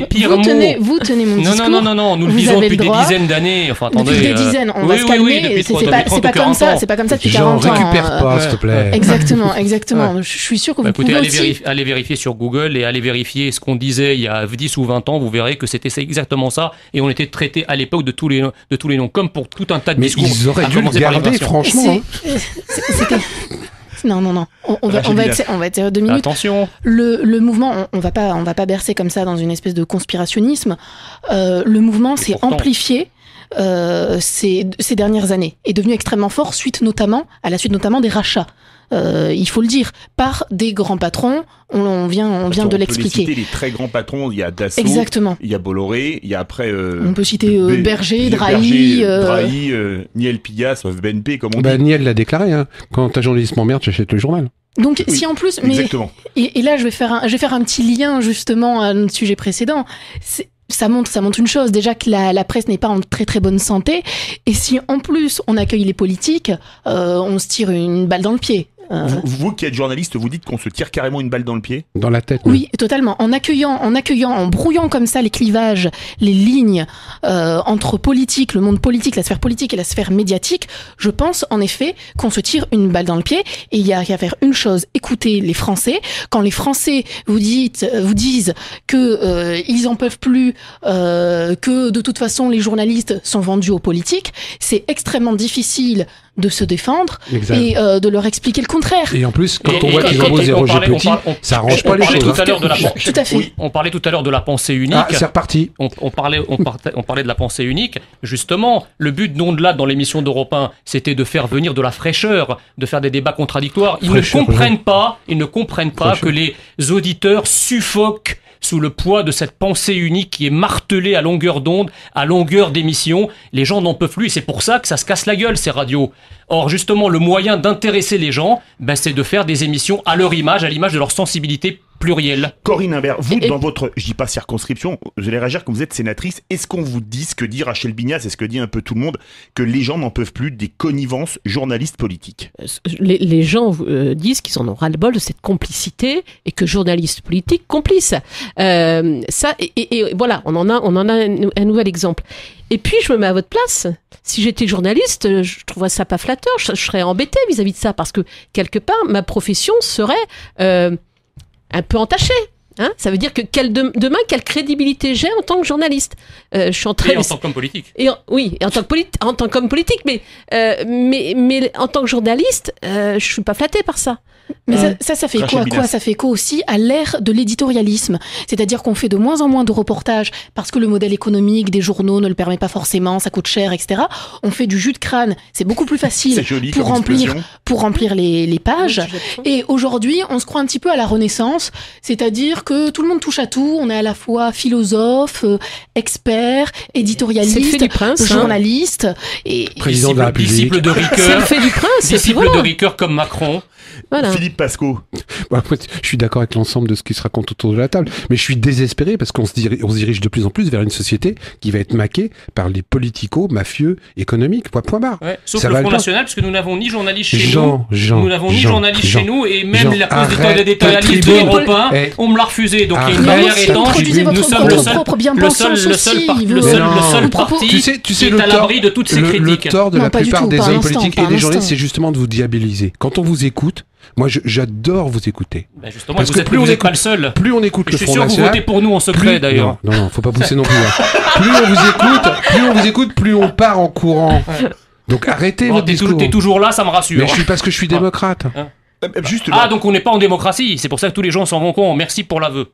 C: pires
F: vous
C: mots.
F: Tenez, vous tenez mon
C: non,
F: discours.
C: Non, non, non, non, nous le
F: vous
C: disons
F: avez
C: depuis
F: le droit.
C: des dizaines d'années. Enfin, attendez,
F: depuis des
C: euh...
F: dizaines, on
C: oui,
F: va se
C: oui,
F: calmer.
C: Oui, depuis
F: c'est
C: trois,
F: pas,
C: depuis
F: c'est pas comme ça, c'est pas comme ça depuis
D: Jean,
F: quarante ans.
D: récupère pas,
F: euh,
D: s'il te plaît.
F: Exactement, exactement. Ouais. Je suis sûr que
C: bah,
F: vous
C: écoutez,
F: pouvez
C: allez,
F: aussi...
C: vérifier, allez vérifier sur Google et allez vérifier ce qu'on disait il y a dix ou vingt ans. Vous verrez que c'était exactement ça. Et on était traité à l'époque de tous les de tous les noms, comme pour tout un tas de
D: Mais
C: discours.
D: ils auraient dû le garder, franchement.
F: C'était... Non, non, non. On, on, va, on, va être, on va être deux minutes.
C: Attention.
F: Le, le mouvement, on, on va pas, on va pas bercer comme ça dans une espèce de conspirationnisme. Euh, le mouvement s'est amplifié euh, ces, ces dernières années, est devenu extrêmement fort suite notamment, à la suite notamment des rachats. Euh, il faut le dire, par des grands patrons. On, on vient, on vient
B: Attends,
F: de
B: on
F: l'expliquer.
B: On peut les citer les très grands patrons. Il y a Dassault,
F: exactement.
B: Il y a Bolloré, il y a après. Euh,
F: on peut citer euh,
B: B-
F: Berger,
B: Berger,
F: Drahi, euh...
B: Drahi, euh, Niel Pigas, B N P, comme on
D: bah,
B: dit.
D: Niel l'a déclaré. Hein. Quand ta journaliste m'emmerde, j'achète le journal.
F: Donc,
B: oui,
F: si en plus, mais
B: exactement.
F: Et, et là, je vais faire, un, je vais faire un petit lien justement à notre sujet précédent. C'est, ça montre, ça montre une chose, déjà que la, la presse n'est pas en très très bonne santé. Et si en plus on accueille les politiques, euh, on se tire une balle dans le pied. Euh...
B: Vous, vous qui êtes journaliste, vous dites qu'on se tire carrément une balle dans le pied ?
D: Dans la tête.
F: Oui, mais... totalement. En accueillant, en accueillant, en brouillant comme ça les clivages, les lignes euh, entre politique, le monde politique, la sphère politique et la sphère médiatique, je pense en effet qu'on se tire une balle dans le pied. Et il y a qu'à faire une chose, écoutez les Français. Quand les Français vous dites, vous disent que euh, ils en peuvent plus, euh, que de toute façon les journalistes sont vendus aux politiques, c'est extrêmement difficile de se défendre exact. et euh, de leur expliquer le contraire.
D: Et en plus, quand
C: et,
D: on voit qu'ils ont posé Roger Petit, ça arrange pas les choses.
C: Tout à l'heure de la,
F: tout à fait.
C: Oui, on parlait tout à l'heure de la pensée unique.
D: Ah, c'est reparti.
C: On, on, parlait, on, parlait, on parlait de la pensée unique. Justement, le but d'Ondelat dans l'émission d'Europe un, c'était de faire venir de la fraîcheur, de faire des débats contradictoires. Ils fraîcheur, ne comprennent oui. pas, ils ne comprennent pas fraîcheur. que les auditeurs suffoquent sous le poids de cette pensée unique qui est martelée à longueur d'onde, à longueur d'émission. Les gens n'en peuvent plus et c'est pour ça que ça se casse la gueule, ces radios. Or, justement, le moyen d'intéresser les gens, ben, c'est de faire des émissions à leur image, à l'image de leur sensibilité plurielle.
B: Corinne Imbert, vous, et dans votre, je dis pas circonscription, vous allez réagir quand vous êtes sénatrice, est-ce qu'on vous dit ce que dit Rachel Bignaz, et ce que dit un peu tout le monde, que les gens n'en peuvent plus des connivences journalistes politiques ?
E: Les, les gens euh, disent qu'ils en ont ras-le-bol de cette complicité et que journalistes politiques complices. Euh, ça, et, et, et voilà, on en a, on en a un, un nouvel exemple. Et puis, je me mets à votre place. Si j'étais journaliste, je trouverais ça pas flatteur. Je, je serais embêtée vis-à-vis de ça parce que, quelque part, ma profession serait euh, un peu entachée. Hein, ça veut dire que quelle de, demain, quelle crédibilité j'ai en tant que journaliste euh, je suis en train,
C: Et en tant qu'homme politique.
E: Et en, oui, et en tant que politi- en tant qu'homme politique, mais, euh, mais, mais en tant que journaliste, euh, je suis pas flattée par ça.
F: Mais euh, ça, ça, ça fait écho à quoi ? Ça fait écho aussi à l'ère de l'éditorialisme. C'est-à-dire qu'on fait de moins en moins de reportages parce que le modèle économique des journaux ne le permet pas forcément, ça coûte cher, et cetera. On fait du jus de crâne. C'est beaucoup plus facile pour remplir, pour remplir les, les pages. Et aujourd'hui, on se croit un petit peu à la Renaissance. C'est-à-dire que tout le monde touche à tout. On est à la fois philosophe, euh, expert, éditorialiste,
E: du prince,
F: journaliste.
E: Hein.
F: Et
C: président de la République. Disciple de Ricoeur.
E: C'est le fait du prince.
C: Disciple voilà. de Ricoeur comme Macron.
E: Voilà.
B: Philippe Pasco.
D: Bon, après, je suis d'accord avec l'ensemble de ce qui se raconte autour de la table, mais je suis désespéré parce qu'on se dirige, on se dirige de plus en plus vers une société qui va être maquée par les politico-mafieux économiques. Point, point barre.
C: Ouais, sauf
D: ça
C: le Front National, parce que nous n'avons ni journalistes chez
D: Jean,
C: nous,
D: Jean,
C: nous n'avons ni
D: Jean,
C: journalistes
D: Jean,
C: chez nous, et même
D: Jean,
C: la cause
D: arrête,
C: d'éditorialiste de l'Europe un,
D: eh,
C: on me l'a refusé. Donc il y a une
D: arrête,
C: barrière étanche.
F: Nous sommes le seul,
C: le seul, le seul, par, le seul, le seul parti
D: tu sais, tu sais,
C: qui est à l'abri de toutes ces
D: le,
C: critiques.
D: Le tort de
F: non,
D: la plupart
F: tout,
D: des hommes
F: instant,
D: politiques et des journalistes, c'est justement de vous diaboliser. Quand on vous écoute, moi, je, j'adore vous écouter.
C: Ben justement,
D: parce
C: vous
D: que
C: êtes,
D: plus
C: vous
D: on
C: êtes
D: écoute,
C: pas le seul.
D: Plus on écoute
C: et
D: le
C: je suis
D: Front
C: sûr
D: National.
C: Que vous votez pour nous en secret,
D: plus,
C: d'ailleurs.
D: Non, non, non, faut pas pousser non plus. Hein. Plus on vous écoute, plus on vous écoute, plus on part en courant. Ouais. Donc arrêtez
C: bon,
D: votre
C: t'es
D: discours.
C: Tout, t'es toujours là, ça me rassure.
D: Mais je suis parce que je suis démocrate.
C: Hein.
B: Juste
C: ah, donc on n'est pas en démocratie. C'est pour ça que tous les gens s'en vont con. Merci pour l'aveu.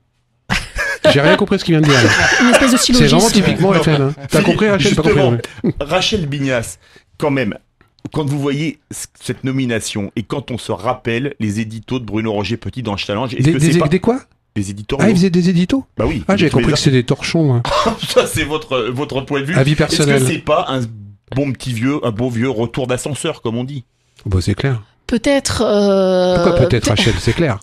D: J'ai rien compris ce qu'il vient de dire.
F: Une espèce de syllogisme.
D: C'est vraiment typiquement F N. Hein. T'as compris, Rachel? Pas compris.
B: Ouais. Rachel Bignaz, quand même. Quand vous voyez cette nomination et quand on se rappelle les éditos de Bruno Roger Petit dans le challenge, est-ce
D: des,
B: que
D: des,
B: c'est pas...
D: des quoi?
B: Des éditos.
D: Ah, il faisait des éditos?
B: Bah oui.
D: Ah, j'avais compris que c'était des torchons. Hein.
B: Ça, c'est votre, votre point de vue.
D: Avis personnel.
B: Est-ce que c'est pas un bon petit vieux, un bon vieux retour d'ascenseur, comme on dit?
D: Bah, c'est clair.
F: Peut-être. Euh...
D: Pourquoi peut-être, Rachel? C'est clair.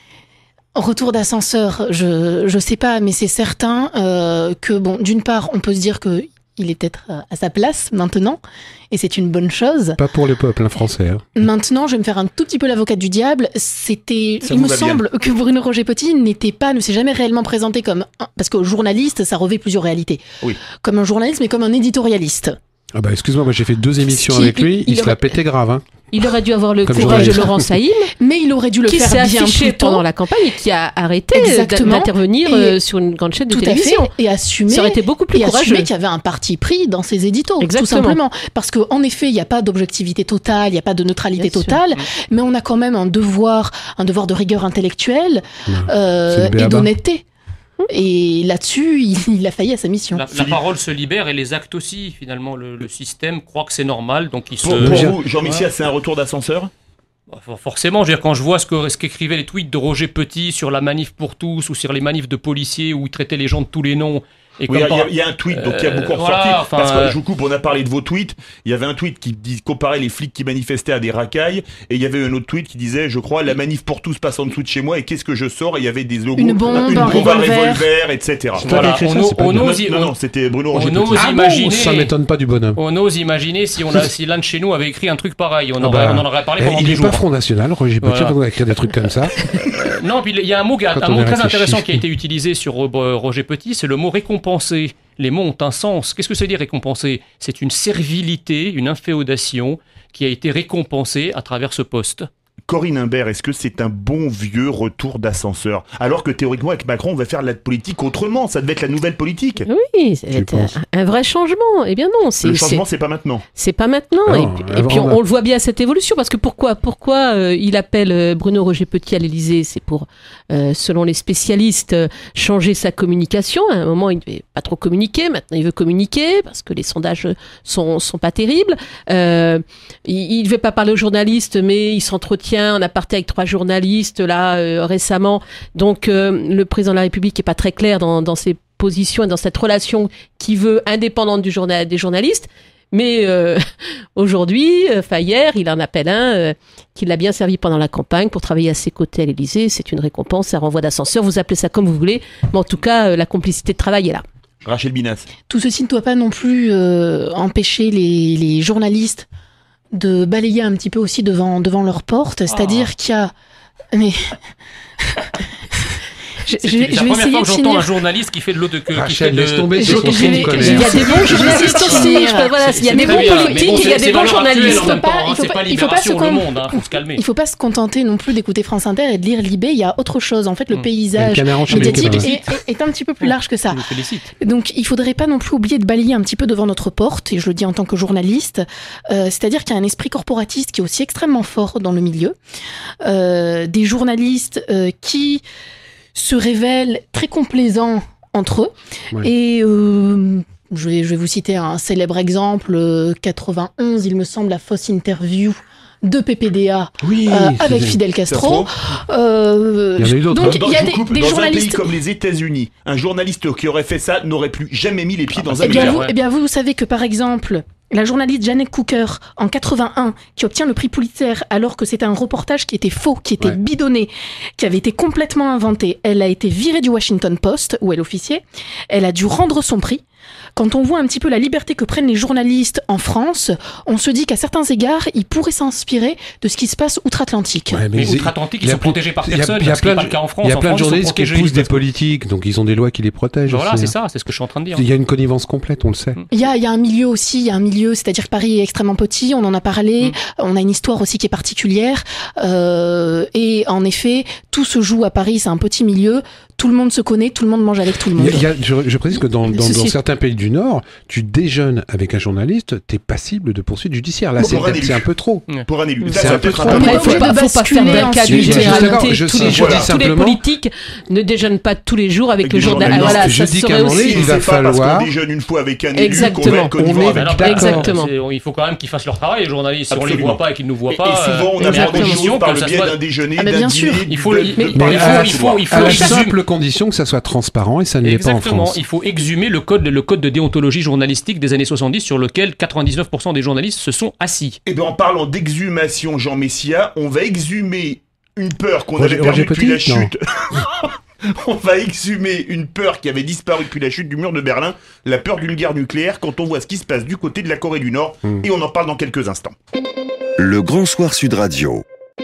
F: Retour d'ascenseur, je je sais pas, mais c'est certain euh, que bon, d'une part, on peut se dire que il est peut-être à sa place maintenant, et c'est une bonne chose.
D: Pas pour le peuple hein, français. Hein.
F: Maintenant, je vais me faire un tout petit peu l'avocate du diable. C'était,
B: ça
F: il me
B: bien.
F: semble que Bruno Roger-Petit n'était pas, ne s'est jamais réellement présenté comme, un, parce que journaliste, ça revêt plusieurs réalités.
B: Oui.
F: Comme un journaliste, mais comme un éditorialiste.
D: Ah bah excuse-moi, moi j'ai fait deux émissions
F: Qui,
D: avec lui, il, il, il se
F: aurait...
D: l'a pété grave. Hein.
E: Il aurait dû avoir le
D: Comme
E: courage de Laurent Saïm,
F: mais il aurait dû le
E: qui
F: faire
E: s'est
F: bien
E: affiché
F: plus tôt.
E: pendant la campagne et qui a arrêté
F: Exactement.
E: d'intervenir et sur une grande chaîne de
F: tout
E: télévision.
F: À fait. Et assumer,
E: ça aurait été beaucoup plus
F: et
E: courageux.
F: assumer qu'il y avait un parti pris dans ses éditos,
E: Exactement.
F: tout simplement. Parce qu'en effet, il n'y a pas d'objectivité totale, il n'y a pas de neutralité
E: Bien
F: totale,
E: sûr.
F: mais on a quand même un devoir, un devoir de rigueur intellectuelle euh, et d'honnêteté. Et là-dessus, il, il a failli à sa mission.
C: La, la parole se libère et les actes aussi. Finalement, le, le système croit que c'est normal, donc il se.
B: Pour, pour vous, Jean Messia, c'est un retour d'ascenseur ?
C: Forcément, je veux dire, quand je vois ce, que, ce qu'écrivaient les tweets de Roger Petit sur la manif pour tous ou sur les manifs de policiers où il traitait les gens de tous les noms.
B: Il oui, y, y, y a un tweet donc, qui a beaucoup ressorti. Euh, voilà, parce que euh... je vous coupe, on a parlé de vos tweets. Il y avait un tweet qui dit, comparait les flics qui manifestaient à des racailles. Et il y avait un autre tweet qui disait, je crois, la manif pour tous passe en dessous de chez moi. Et qu'est-ce que je sors ? Et il y avait des logos,
F: une bombe,
B: une
F: un
B: bombe à
F: revolver,
B: revolver, et cetera.
C: Voilà, on, on, on ose
B: non, non, c'était Bruno Roger
C: on ose
B: ah
C: imaginer.
D: Bon, ça m'étonne pas du bonhomme.
C: On ose imaginer si, on a, si l'un de chez nous avait écrit un truc pareil. On, aurait, ah bah, on en aurait parlé pendant
D: il
C: des
D: est
C: jours.
D: pas Front National, Roger Petit, on va écrire des trucs comme ça.
C: Non, puis il y a un mot, un mot très intéressant qui a été utilisé sur Roger Petit, c'est le mot récompenser. Les mots ont un sens. Qu'est-ce que ça veut dire récompenser ? C'est une servilité, une inféodation qui a été récompensée à travers ce poste.
B: Corinne Imbert, est-ce que c'est un bon vieux retour d'ascenseur ? Alors que théoriquement, avec Macron, on va faire de la politique autrement. Ça devait être la nouvelle politique.
E: Oui, ça va être un, un vrai changement. Eh bien non. C'est,
B: le changement,
E: c'est,
B: c'est pas maintenant.
E: C'est pas maintenant. Alors, et, et puis on, on le voit bien cette évolution. Parce que pourquoi, pourquoi euh, il appelle euh, Bruno Roger Petit à l'Élysée ? C'est pour, euh, selon les spécialistes, euh, changer sa communication. À un moment, il ne devait pas trop communiquer. Maintenant, il veut communiquer parce que les sondages sont, sont pas terribles. Euh, il ne veut pas parler aux journalistes, mais il s'entretient en aparté avec trois journalistes là euh, récemment. Donc euh, le président de la République n'est pas très clair dans, dans ses positions et dans cette relation qu'il veut indépendante du journal, des journalistes. Mais euh, aujourd'hui, enfin euh, hier, il en appelle un euh, qui l'a bien servi pendant la campagne pour travailler à ses côtés à l'Élysée. C'est une récompense, un renvoi d'ascenseur. Vous appelez ça comme vous voulez, mais en tout cas, euh, la complicité de travail est là.
B: Rachel Binas.
F: Tout ceci ne doit pas non plus euh, empêcher les, les journalistes de balayer un petit peu aussi devant, devant leur porte, c'est-à-dire oh. qu'il y a... Mais...
C: Je, je, c'est je la vais première fois que j'entends un journaliste qui fait de l'autre...
D: Rachel, laisse tomber,
E: il y a des bons journalistes aussi. Il y a des bons politiques, il y a des bons journalistes.
C: C'est pas Libération, Le Monde, il faut se calmer.
F: Il ne faut pas se contenter non plus d'écouter France Inter et de lire Libé, il y a autre chose. En fait, le paysage médiatique est un petit peu plus large que ça. Donc, il ne faudrait pas non plus oublier de balayer un petit peu devant notre porte, et je le dis en tant que journaliste, c'est-à-dire qu'il y a un esprit corporatiste qui est aussi extrêmement fort dans le milieu. Des journalistes qui... se révèlent très complaisants entre eux. Ouais. Et euh, je, vais, je vais vous citer un célèbre exemple, euh, quatre-vingt-onze, il me semble, la fausse interview de P P D A oui, euh, avec Fidel Castro.
B: Euh,
F: il y en a eu d'autres. Donc, il y a des,
B: coupe,
F: des
B: dans
F: journalistes...
B: un pays comme les États-Unis, un journaliste qui aurait fait ça n'aurait plus jamais mis les pieds ah, dans un
F: eh bien,
B: média.
F: Vous, eh bien, vous, vous savez que, par exemple... La journaliste Janet Cooker, en quatre-vingt-un, qui obtient le prix Pulitzer alors que c'était un reportage qui était faux, qui était ouais. bidonné, qui avait été complètement inventé. Elle a été virée du Washington Post, où elle officiait. Elle a dû rendre son prix. Quand on voit un petit peu la liberté que prennent les journalistes en France, on se dit qu'à certains égards, ils pourraient s'inspirer de ce qui se passe outre-Atlantique.
C: Ouais, mais, mais outre-Atlantique, ils sont protégés par personne.
D: Il y a plein
C: de cas en France.
D: Il y a plein de journalistes qui poussent des politiques, donc ils ont des lois qui les protègent.
C: Voilà,
D: aussi,
C: c'est ça, c'est ce que je suis en train de dire.
D: Il y a une connivence complète, on le sait.
F: Il y a, il y a un milieu aussi, il y a un milieu, c'est-à-dire que Paris est extrêmement petit, on en a parlé, mm. on a une histoire aussi qui est particulière, euh, et en effet, tout se joue à Paris, c'est un petit milieu. Tout le monde se connaît, tout le monde mange avec tout le monde.
D: Il y a, il y a, je, je précise que dans, dans, dans certains pays du Nord, tu déjeunes avec un journaliste, t'es passible de poursuite judiciaire. Là, bon, c'est, c'est un peu trop.
B: Pour un élu.
D: C'est un peu trop.
E: Après, il ne faut pas, faut pas faire d'un cas de généralité.
D: Je,
E: tous
D: je,
E: les,
D: je
E: voilà.
D: dis
E: tous les politiques ne déjeunent pas tous les jours avec, avec le journaliste.
D: Voilà, je dis qu'à un moment donné, il va falloir...
B: Parce qu'on déjeune une fois avec un élu,
E: exactement.
B: qu'on va être connivant avec
C: un Exactement. Il faut quand même qu'ils fassent leur travail, les journalistes. Si on ne les voit pas et qu'ils ne nous voient pas...
B: Et souvent, on apprend des choses par le biais d'un déjeuner, d'un dîner.
C: Il faut...
D: À la simple condition que ça soit transparent, et ça ne l'est pas en France.
C: Il faut exhumer le code, le code de déontologie journalistique des années soixante-dix sur lequel quatre-vingt-dix-neuf pour cent des journalistes se sont assis.
B: Et bien en parlant d'exhumation, Jean Messia, on va exhumer une peur qu'on
D: Roger,
B: avait perdue depuis
D: Petit,
B: la chute. On va exhumer une peur qui avait disparu depuis la chute du mur de Berlin, la peur d'une guerre nucléaire quand on voit ce qui se passe du côté de la Corée du Nord. Mmh. Et on en parle dans quelques instants.
A: Le Grand Soir Sud Radio.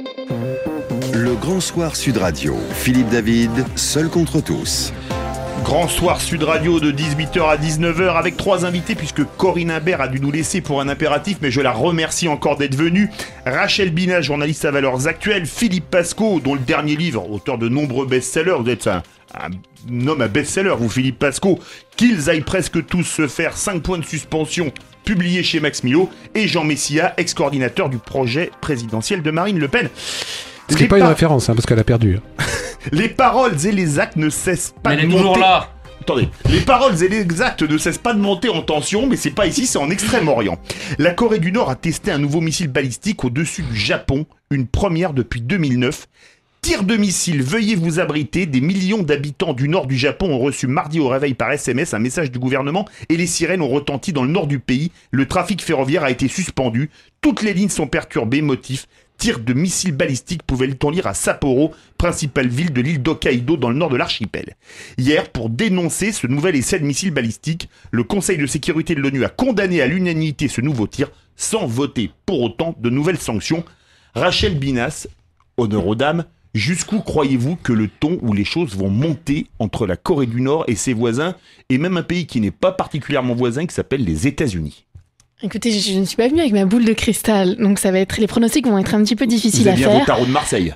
A: Le Grand Soir Sud Radio. Philippe David, seul contre tous.
B: Grand Soir Sud Radio de dix-huit heures à dix-neuf heures avec trois invités puisque Corinne Imbert a dû nous laisser pour un impératif, mais je la remercie encore d'être venue. Rachel Binas, journaliste à Valeurs Actuelles. Philippe Pascot, dont le dernier livre, auteur de nombreux best-sellers, vous êtes un, un homme à best-seller, vous Philippe Pascot. Qu'ils aillent presque tous se faire cinq points de suspension, publié chez Max Milo. Et Jean Messia, ex-coordinateur du projet présidentiel de Marine Le Pen.
D: Ce qui n'est pas par... une référence, hein, parce qu'elle a perdu.
B: Les paroles et les actes ne cessent pas
C: mais
B: de
C: elle est
B: monter.
C: toujours là.
B: Attendez, les paroles et les actes ne cessent pas de monter en tension, mais c'est pas ici, c'est en Extrême-Orient. La Corée du Nord a testé un nouveau missile balistique au-dessus du Japon, une première depuis deux mille neuf. Tir de missile, veuillez vous abriter. Des millions d'habitants du nord du Japon ont reçu mardi au réveil par S M S un message du gouvernement et les sirènes ont retenti dans le nord du pays. Le trafic ferroviaire a été suspendu. Toutes les lignes sont perturbées. Motif: tir de missiles balistiques, pouvait-on lire à Sapporo, principale ville de l'île d'Hokkaido dans le nord de l'archipel. Hier, pour dénoncer ce nouvel essai de missiles balistiques, le Conseil de sécurité de l'ONU a condamné à l'unanimité ce nouveau tir, sans voter pour autant de nouvelles sanctions. Rachel Binas, honneur aux dames, jusqu'où croyez-vous que le ton où les choses vont monter entre la Corée du Nord et ses voisins, et même un pays qui n'est pas particulièrement voisin, qui s'appelle les États-Unis?
F: Écoutez, je, je ne suis pas venue avec ma boule de cristal, donc ça va être, les pronostics vont être un petit peu difficiles à faire.
B: Vous avez bien vos tarots de Marseille.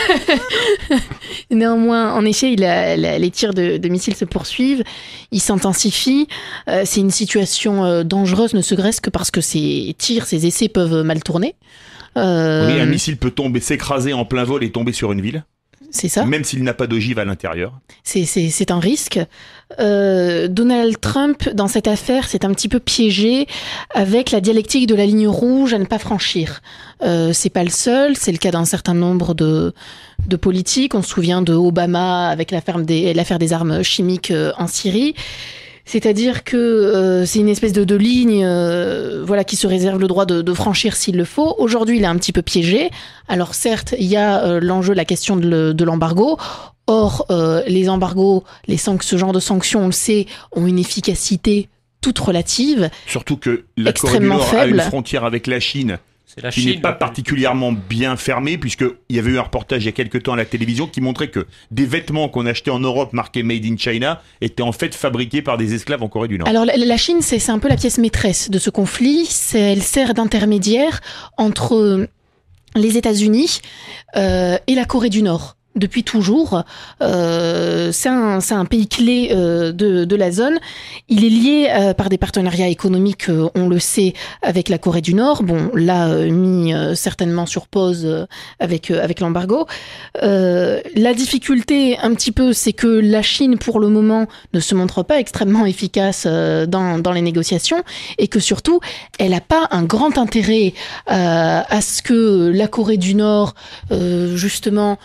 F: Néanmoins, en effet, il a, la, les tirs de, de missiles se poursuivent, ils s'intensifient. Euh, c'est une situation euh, dangereuse, ne serait-ce que parce que ces tirs, ces essais peuvent mal tourner.
B: Euh... Oui, un missile peut tomber, s'écraser en plein vol et tomber sur une ville.
F: C'est ça.
B: Même s'il n'a pas d'ogive à l'intérieur.
F: C'est, c'est, c'est un risque. Euh, Donald Trump, dans cette affaire, s'est un petit peu piégé avec la dialectique de la ligne rouge à ne pas franchir. Euh, c'est pas le seul, c'est le cas d'un certain nombre de, de politiques. On se souvient de Obama avec l'affaire des, l'affaire des armes chimiques en Syrie. C'est-à-dire que euh, c'est une espèce de, de ligne euh, voilà, qui se réserve le droit de, de franchir s'il le faut. Aujourd'hui, il est un petit peu piégé. Alors certes, il y a euh, l'enjeu, la question de, le, de l'embargo. Or, euh, les embargos, les san- ce genre de sanctions, on le sait, ont une efficacité toute relative.
B: Surtout que la Corée du Nord faible. a une frontière avec la Chine. C'est la qui Chine, n'est pas particulièrement bien fermée, puisqu'il y avait eu un reportage il y a quelques temps à la télévision qui montrait que des vêtements qu'on achetait en Europe marqués Made in China étaient en fait fabriqués par des esclaves en Corée du Nord.
F: Alors la Chine, c'est, c'est un peu la pièce maîtresse de ce conflit. C'est, elle sert d'intermédiaire entre les États-Unis euh, et la Corée du Nord. Depuis toujours, euh, c'est, un, c'est un pays clé euh, de, de la zone. Il est lié euh, par des partenariats économiques, euh, on le sait, avec la Corée du Nord. Bon, là, euh, mis euh, certainement sur pause euh, avec, euh, avec l'embargo. Euh, la difficulté, un petit peu, c'est que la Chine, pour le moment, ne se montre pas extrêmement efficace euh, dans, dans les négociations et que surtout, elle n'a pas un grand intérêt euh, à ce que la Corée du Nord, euh, justement,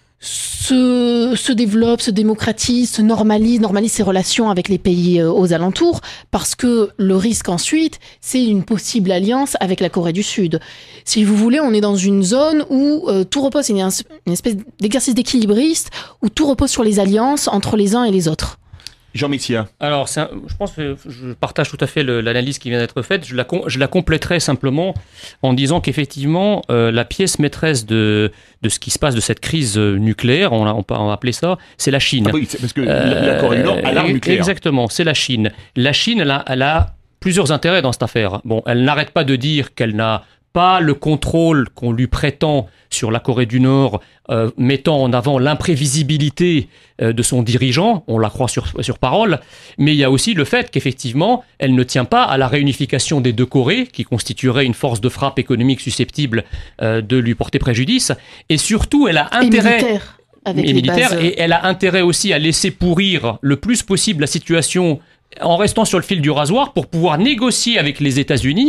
F: se, se développe, se démocratise, se normalise, normalise ses relations avec les pays euh, aux alentours, parce que le risque ensuite, c'est une possible alliance avec la Corée du Sud. Si vous voulez, on est dans une zone où euh, tout repose, c'est une, une espèce d'exercice d'équilibriste, où tout repose sur les alliances entre les uns et les autres.
B: Jean Messia.
C: Alors, c'est un, je pense que je partage tout à fait le, l'analyse qui vient d'être faite. Je la, je la compléterai simplement en disant qu'effectivement, euh, la pièce maîtresse de, de ce qui se passe de cette crise nucléaire, on, a, on peut en appeler ça, c'est la Chine.
B: Ah oui, c'est parce que euh, la Corée du Nord a l'arme nucléaire.
C: Exactement, c'est la Chine. La Chine, elle a, elle a plusieurs intérêts dans cette affaire. Bon, elle n'arrête pas de dire qu'elle n'a pas le contrôle qu'on lui prétend sur la Corée du Nord, euh, mettant en avant l'imprévisibilité euh, de son dirigeant, on la croit sur, sur parole, mais il y a aussi le fait qu'effectivement, elle ne tient pas à la réunification des deux Corées, qui constituerait une force de frappe économique susceptible euh, de lui porter préjudice, et surtout, elle a intérêt...
F: Et militaire, avec
C: et,
F: les
C: militaire
F: bases...
C: et elle a intérêt aussi à laisser pourrir le plus possible la situation en restant sur le fil du rasoir pour pouvoir négocier avec les États-Unis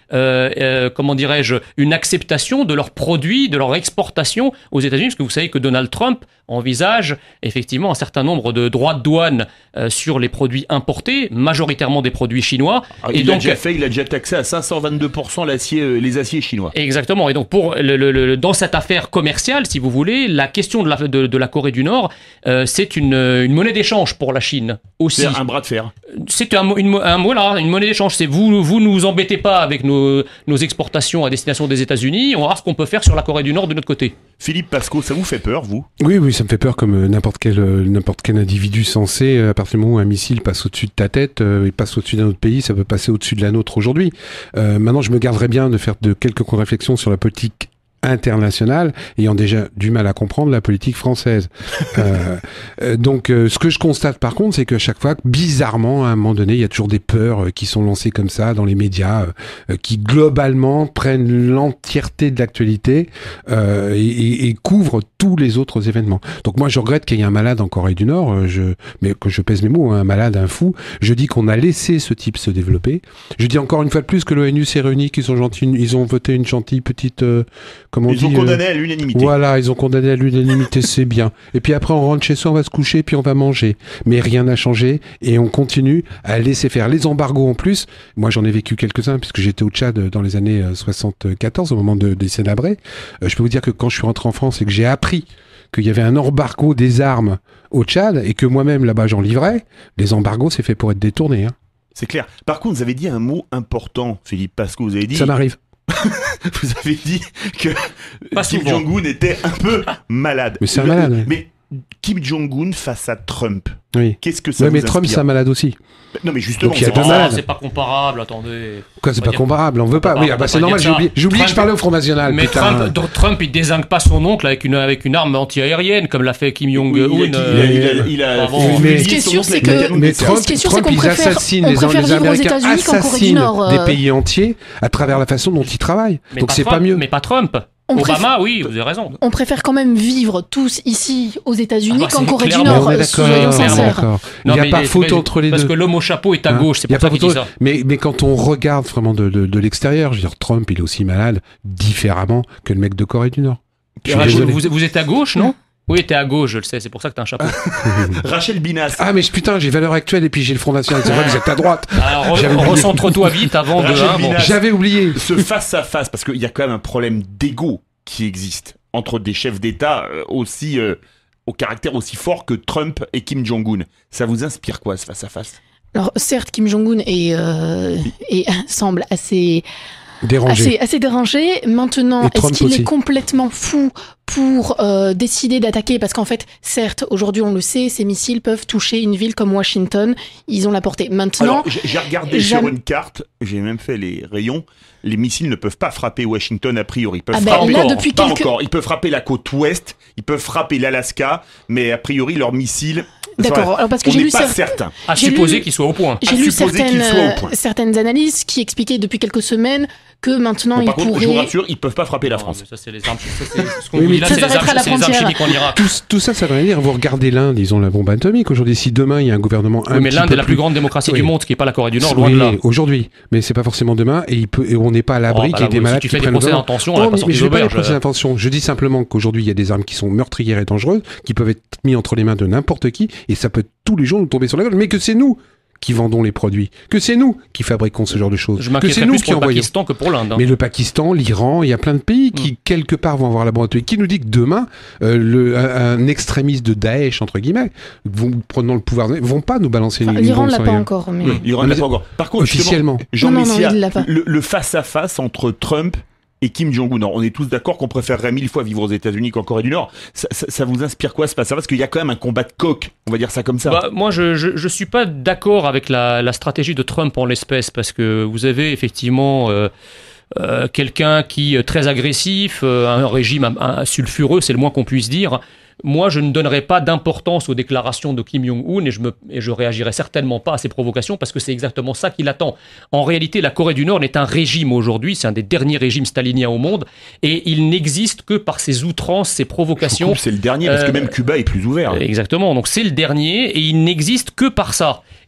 C: euh, euh, comment dirais-je, une acceptation de leurs produits, de leur exportation aux États-Unis, parce que vous savez que Donald Trump envisage effectivement un certain nombre de droits de douane euh, sur les produits importés, majoritairement des produits chinois.
B: Alors,
C: et
B: il,
C: donc,
B: a déjà fait, il a déjà taxé à cinq cent vingt-deux pour cent l'acier, euh, les aciers chinois.
C: Exactement. Et donc, pour le, le, le, dans cette affaire commerciale, si vous voulez, la question de la, de, de la Corée du Nord, euh, c'est une, une monnaie d'échange pour la Chine aussi.
B: C'est un bras de fer.
C: C'est un, une, un, voilà, une monnaie d'échange. C'est vous, vous nous embêtez pas avec nos, nos exportations à destination des États-Unis. On va voir ce qu'on peut faire sur la Corée du Nord de notre côté.
B: Philippe Pasco, ça vous fait peur, vous?
D: Oui, oui, ça me fait peur comme euh, n'importe quel, euh, n'importe quel individu sensé. À partir du moment où un missile passe au-dessus de ta tête, euh, il passe au-dessus d'un autre pays, ça peut passer au-dessus de la nôtre aujourd'hui. Euh, maintenant, je me garderais bien de faire de quelques réflexions sur la politique internationale, ayant déjà du mal à comprendre la politique française. euh, euh, donc, euh, ce que je constate par contre, c'est que chaque fois, bizarrement, à un moment donné, il y a toujours des peurs euh, qui sont lancées comme ça dans les médias, euh, qui globalement prennent l'entièreté de l'actualité euh, et, et, et couvrent tous les autres événements. Donc moi, je regrette qu'il y ait un malade en Corée du Nord, euh, je, mais que je pèse mes mots, hein, un malade, un fou. Je dis qu'on a laissé ce type se développer. Je dis encore une fois de plus que l'ONU s'est réunie, qu'ils sont gentils, ils ont voté une gentille petite... Euh, Comment
B: ils
D: on
B: ont
D: dit,
B: condamné
D: euh,
B: à l'unanimité.
D: Voilà, ils ont condamné à l'unanimité, c'est bien. Et puis après, on rentre chez soi, on va se coucher, puis on va manger. Mais rien n'a changé et on continue à laisser faire. Les embargos en plus, moi j'en ai vécu quelques-uns puisque j'étais au Tchad dans les années soixante-quatorze, au moment de, des Sénabrés. Euh, je peux vous dire que quand je suis rentré en France et que j'ai appris qu'il y avait un embargo des armes au Tchad et que moi-même là-bas j'en livrais, les embargos c'est fait pour être détournés. Hein.
B: C'est clair. Par contre, vous avez dit un mot important, Philippe Pasco. Vous avez dit...
D: Ça m'arrive.
B: Vous avez dit que
C: Pas
B: Kim
C: souvent.
B: Jong-un était un peu malade.
D: Mais c'est un
B: Le-
D: malade, oui.
B: Mais Kim Jong-un face à Trump,
D: Oui.
B: qu'est-ce que ça
D: Ouais,
B: vous
D: mais Trump
B: inspire?
D: c'est un malade aussi.
B: Non, mais justement,
D: Donc, il y a
B: c'est
D: deux
B: pour ça-
D: malades.
C: C'est pas comparable, attendez.
D: Quoi, c'est
C: On va
D: pas
C: dire-
D: comparable, on veut pas.
C: on
D: Oui,
C: va
D: ah
C: pas
D: bah c'est
C: dire
D: normal,
C: ça.
D: j'ai oublié, j'ai oublié que je
C: Trump-
D: parlais au Front National.
C: Mais
D: putain.
C: Trump, donc Trump, il dézingue pas son oncle avec une, avec une arme anti-aérienne, comme l'a fait Kim
B: Oui,
C: Jong-un.
B: il a-
C: euh,
B: il a- il a- il a-
C: avant.
B: il a-
D: Mais-
B: il a-
F: Ce qui est
B: son
F: sûr,
B: oncle
F: c'est
B: avec
F: que-
B: la canon
D: Mais
B: nucléaire.
D: Trump,
F: Ce qui est sûr,
D: Trump,
F: c'est qu'on
D: ils
F: préfère-
D: assassinent,
F: on
D: les,
F: préfère
D: les
F: vivre aux
D: Américains
F: États-Unis qu'en Corée du
D: assassinent
F: Nord,
D: des
F: euh.
D: pays entiers à travers la façon dont ils travaillent.
C: Mais
D: Donc
C: pas
D: c'est
C: Trump,
D: pas mieux.
C: Mais pas Trump.
F: On
C: Obama, oui, vous avez raison.
F: On préfère quand même vivre tous ici aux États-Unis
C: Ah bah,
F: qu'en
C: c'est
F: Corée du
C: clairement-
D: Mais
F: Nord.
D: on est
F: Soyons
D: d'accord, on est
F: sincères.
D: d'accord. Il
C: Non,
D: n'y a
C: mais
D: pas
C: il-
D: faute
C: mais-
D: entre les
C: Parce
D: deux.
C: que l'homme au chapeau est à
D: Hein,
C: gauche, c'est
D: il y a
C: pour ça
D: pas
C: qu'il dit
D: photo.
C: ça.
D: Mais, mais quand on regarde vraiment de, de, de l'extérieur, je veux dire, Trump, il est aussi malade différemment que le mec de Corée du Nord. Je suis
C: Rachel,
D: désolé.
C: vous, vous êtes à gauche, non? Oui, t'es à gauche, je le sais, c'est pour ça que t'as un chapeau.
B: Rachel Binas.
D: Ah, mais je- putain, j'ai Valeurs Actuelles et puis j'ai le Front National. C'est vrai, vous êtes à droite.
C: Alors,
D: J'avais
C: re-
D: oublié.
C: recentre-toi vite avant de...
B: Rachel
C: hein, bon.
B: Binas.
D: J'avais oublié.
B: Ce face-à-face, parce qu'il y a quand même un problème d'ego qui existe entre des chefs d'État euh, aussi euh, au caractère aussi fort que Trump et Kim Jong-un. Ça vous inspire quoi, ce face-à-face?
F: Alors certes, Kim Jong-un est, euh, est- semble assez,
D: Dérangé.
F: assez, assez dérangé. Maintenant,
D: Et Trump
F: est-ce qu'il
D: aussi.
F: est complètement fou pour euh, décider d'attaquer? Parce qu'en fait, certes, aujourd'hui on le sait, ces missiles peuvent toucher une ville comme Washington. Ils ont la portée. Maintenant,
B: Alors, j'ai j'ai regardé
F: jamais-
B: sur une carte, j'ai même fait les rayons. Les missiles ne peuvent pas frapper Washington a priori. Ils peuvent
F: ah ben,
B: frapper,
F: là, depuis
B: pas
F: quelques...
B: encore. Ils peuvent frapper la côte ouest, ils peuvent frapper l'Alaska, mais a priori leurs missiles.
F: D'accord, alors parce que
B: on
F: j'ai
B: n'est
F: lu
B: pas
F: cer-
B: certain.
C: À
F: j'ai
C: supposer
F: lu-
C: qu'il soit au point.
F: J'ai
B: à
F: lu
B: supposer qu'il
F: certaines,
B: soit au point.
F: euh, certaines analyses qui expliquaient depuis quelques semaines que maintenant
B: Bon,
F: ils
B: par contre, je vous
F: pourraient...
B: rassure, ils peuvent pas frapper la
C: Non,
B: France.
C: mais ça, c'est les armes. ça, c'est- Ce qu'on
D: Oui,
C: vous
D: mais
C: dit là,
F: ça
C: c'est les
F: s'arrêtera
C: armes
F: à la
C: c'est les armes
F: frontière.
C: chimiques en Irak.
D: Tout, tout ça, ça veut rien dire. Vous regardez l'Inde, ils ont la bombe atomique aujourd'hui. Si demain il y a un gouvernement un
C: Oui, mais
D: petit
C: l'Inde
D: peu
C: est la plus grande démocratie
D: Oui.
C: du monde, ce qui n'est pas la Corée du Nord, loin
D: Oui,
C: de là.
D: aujourd'hui, mais c'est pas forcément demain, et, il peut, et on n'est pas à l'abri
C: Oh, bah
D: qu'il y ait
C: là,
D: des
C: si
D: malades
C: tu
D: qui
C: fais des
D: prennent le
C: procès
D: volant.
C: d'intention, on
D: Non,
C: va pas
D: mais, mais
C: sortir
D: je vais pas les
C: d'auberge.
D: procès d'intention. Je dis simplement qu'aujourd'hui il y a des armes qui sont meurtrières et dangereuses, qui peuvent être mises entre les mains de n'importe qui, et ça peut tous les jours nous tomber sur la gueule. Mais que c'est nous qui vendons les produits, que c'est nous qui fabriquons ce genre de choses,
C: Je
D: que
C: m'inquiéterais
D: c'est nous
C: plus
D: qui
C: pour le
D: envoyons.
C: Pakistan que pour l'Inde. hein.
D: Mais le Pakistan, l'Iran, il y a plein de pays qui, quelque part, vont avoir la bombe atomique. Qui nous dit que demain, euh, le, un, un extrémiste de Daesh, entre guillemets, vont, prenant le pouvoir, vont pas nous balancer
F: Enfin,
D: une
F: l'Iran
D: bombe
F: ne l'a
D: sur
F: pas
D: la gueule.
F: encore, mais...
B: Oui, l'Iran
D: Non,
B: n'a
D: mais
B: pas encore. Par contre, justement,
D: Officiellement.
B: Jean
F: Non, non, non,
B: Messia,
F: il l'a pas.
B: le, le face-à-face entre Trump et Kim Jong-un. Alors, on est tous d'accord qu'on préférerait mille fois vivre aux États-Unis qu'en Corée du Nord. Ça, ça- ça vous inspire quoi, ce face-à-face? Parce qu'il y a quand même un combat de coq, on va dire ça comme ça.
C: Bah, moi, je, je, je suis pas d'accord avec la, la stratégie de Trump en l'espèce, parce que vous avez effectivement euh, euh, quelqu'un qui est très agressif, euh, un régime un- un sulfureux, c'est le moins qu'on puisse dire. Moi, je ne donnerai pas d'importance aux déclarations de Kim Jong-un et je me et je réagirai certainement pas à ces provocations parce que c'est exactement ça qu'il attend. En réalité, la Corée du Nord est un régime aujourd'hui, c'est un des derniers régimes staliniens au monde et il n'existe que par ses outrances, ses provocations.
B: Je trouve que c'est le dernier, parce que
C: Euh,
B: même Cuba est plus ouvert.
C: Exactement, donc c'est le dernier et il n'existe que par ça.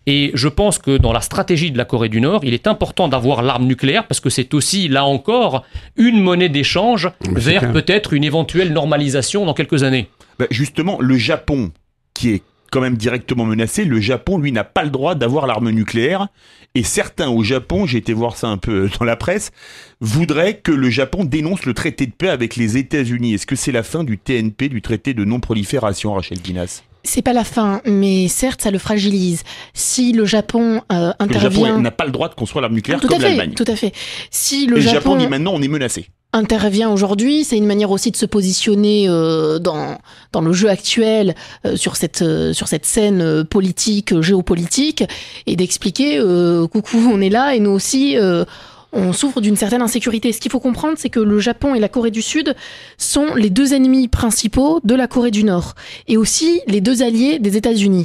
C: Et je pense que dans la stratégie de la Corée du Nord, il est important d'avoir l'arme nucléaire parce que c'est aussi, là encore, une monnaie d'échange vers peut-être une éventuelle normalisation dans quelques années.
B: Bah justement, le Japon, qui est quand même directement menacé, le Japon, lui, n'a pas le droit d'avoir l'arme nucléaire. Et certains au Japon, j'ai été voir ça un peu dans la presse, voudraient que le Japon dénonce le traité de paix avec les États-Unis. Est-ce que c'est la fin du T N P, du traité de non-prolifération, Rachel Guinness ?
F: C'est pas la fin, mais certes, ça le fragilise. Si le Japon euh, intervient...
B: Le Japon n'a pas le droit de construire l'arme nucléaire
F: tout
B: comme
F: à fait,
B: l'Allemagne.
F: Tout à fait. Si le
B: Et
F: Japon...
B: le Japon dit maintenant, on est menacé.
F: Intervient aujourd'hui, c'est une manière aussi de se positionner euh, dans dans le jeu actuel euh, sur cette euh, sur cette scène euh, politique, euh, géopolitique, et d'expliquer euh, coucou, on est là et nous aussi euh, on souffre d'une certaine insécurité. Ce qu'il faut comprendre, c'est que le Japon et la Corée du Sud sont les deux ennemis principaux de la Corée du Nord et aussi les deux alliés des États-Unis.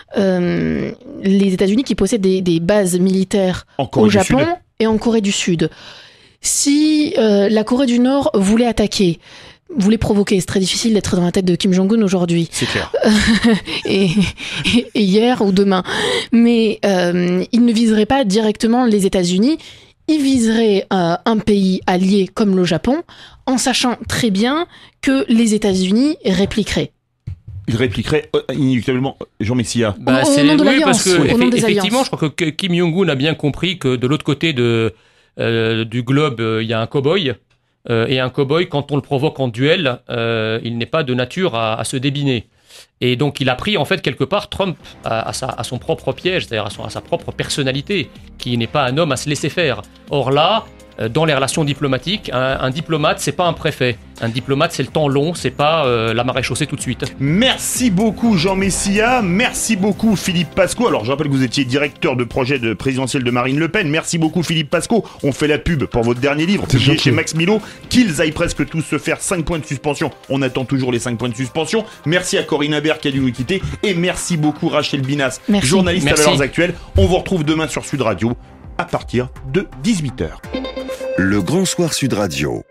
F: Euh, les États-Unis qui possèdent des, des bases militaires au Japon et en Corée du Sud. Si euh, la Corée du Nord voulait attaquer, voulait provoquer, c'est très difficile d'être dans la tête de Kim Jong-un aujourd'hui.
B: C'est clair.
F: et, et, et hier ou demain. Mais euh, il ne viserait pas directement les États-Unis, il viserait euh, un pays allié comme le Japon, en sachant très bien que les États-Unis répliqueraient.
B: Il répliquerait inéluctablement Jean Messia.
C: Bah,
F: au,
C: c'est
F: au nom de
C: oui, parce que
F: au nom des
C: effectivement,
F: alliances.
C: je crois que Kim Jong-un a bien compris que de l'autre côté de Euh, du globe, il euh, y a un cow-boy, euh, et un cow-boy, quand on le provoque en duel, euh, il n'est pas de nature à, à se débiner. Et donc il a pris en fait quelque part Trump à, à, sa, à son propre piège, c'est-à-dire à, son, à sa propre personnalité, qui n'est pas un homme à se laisser faire. Or là, euh, dans les relations diplomatiques, un, un diplomate, c'est pas un préfet. Un diplomate, c'est le temps long, c'est pas euh, la marée chaussée tout de suite.
B: Merci beaucoup Jean Messia, merci beaucoup Philippe Pascot. Alors je rappelle que vous étiez directeur de projet de présidentiel de Marine Le Pen. Merci beaucoup Philippe Pascot. On fait la pub pour votre dernier livre, publié chez Max Milo, qu'ils aillent presque tous se faire cinq points de suspension. On attend toujours les cinq points de suspension. Merci à Corinne Imbert qui a dû nous quitter. Et merci beaucoup Rachel Binas,
F: merci.
B: journaliste
C: merci.
B: à Valeurs Actuelles. On vous retrouve demain sur Sud Radio à partir de dix-huit heures.
A: Le Grand Soir Sud Radio.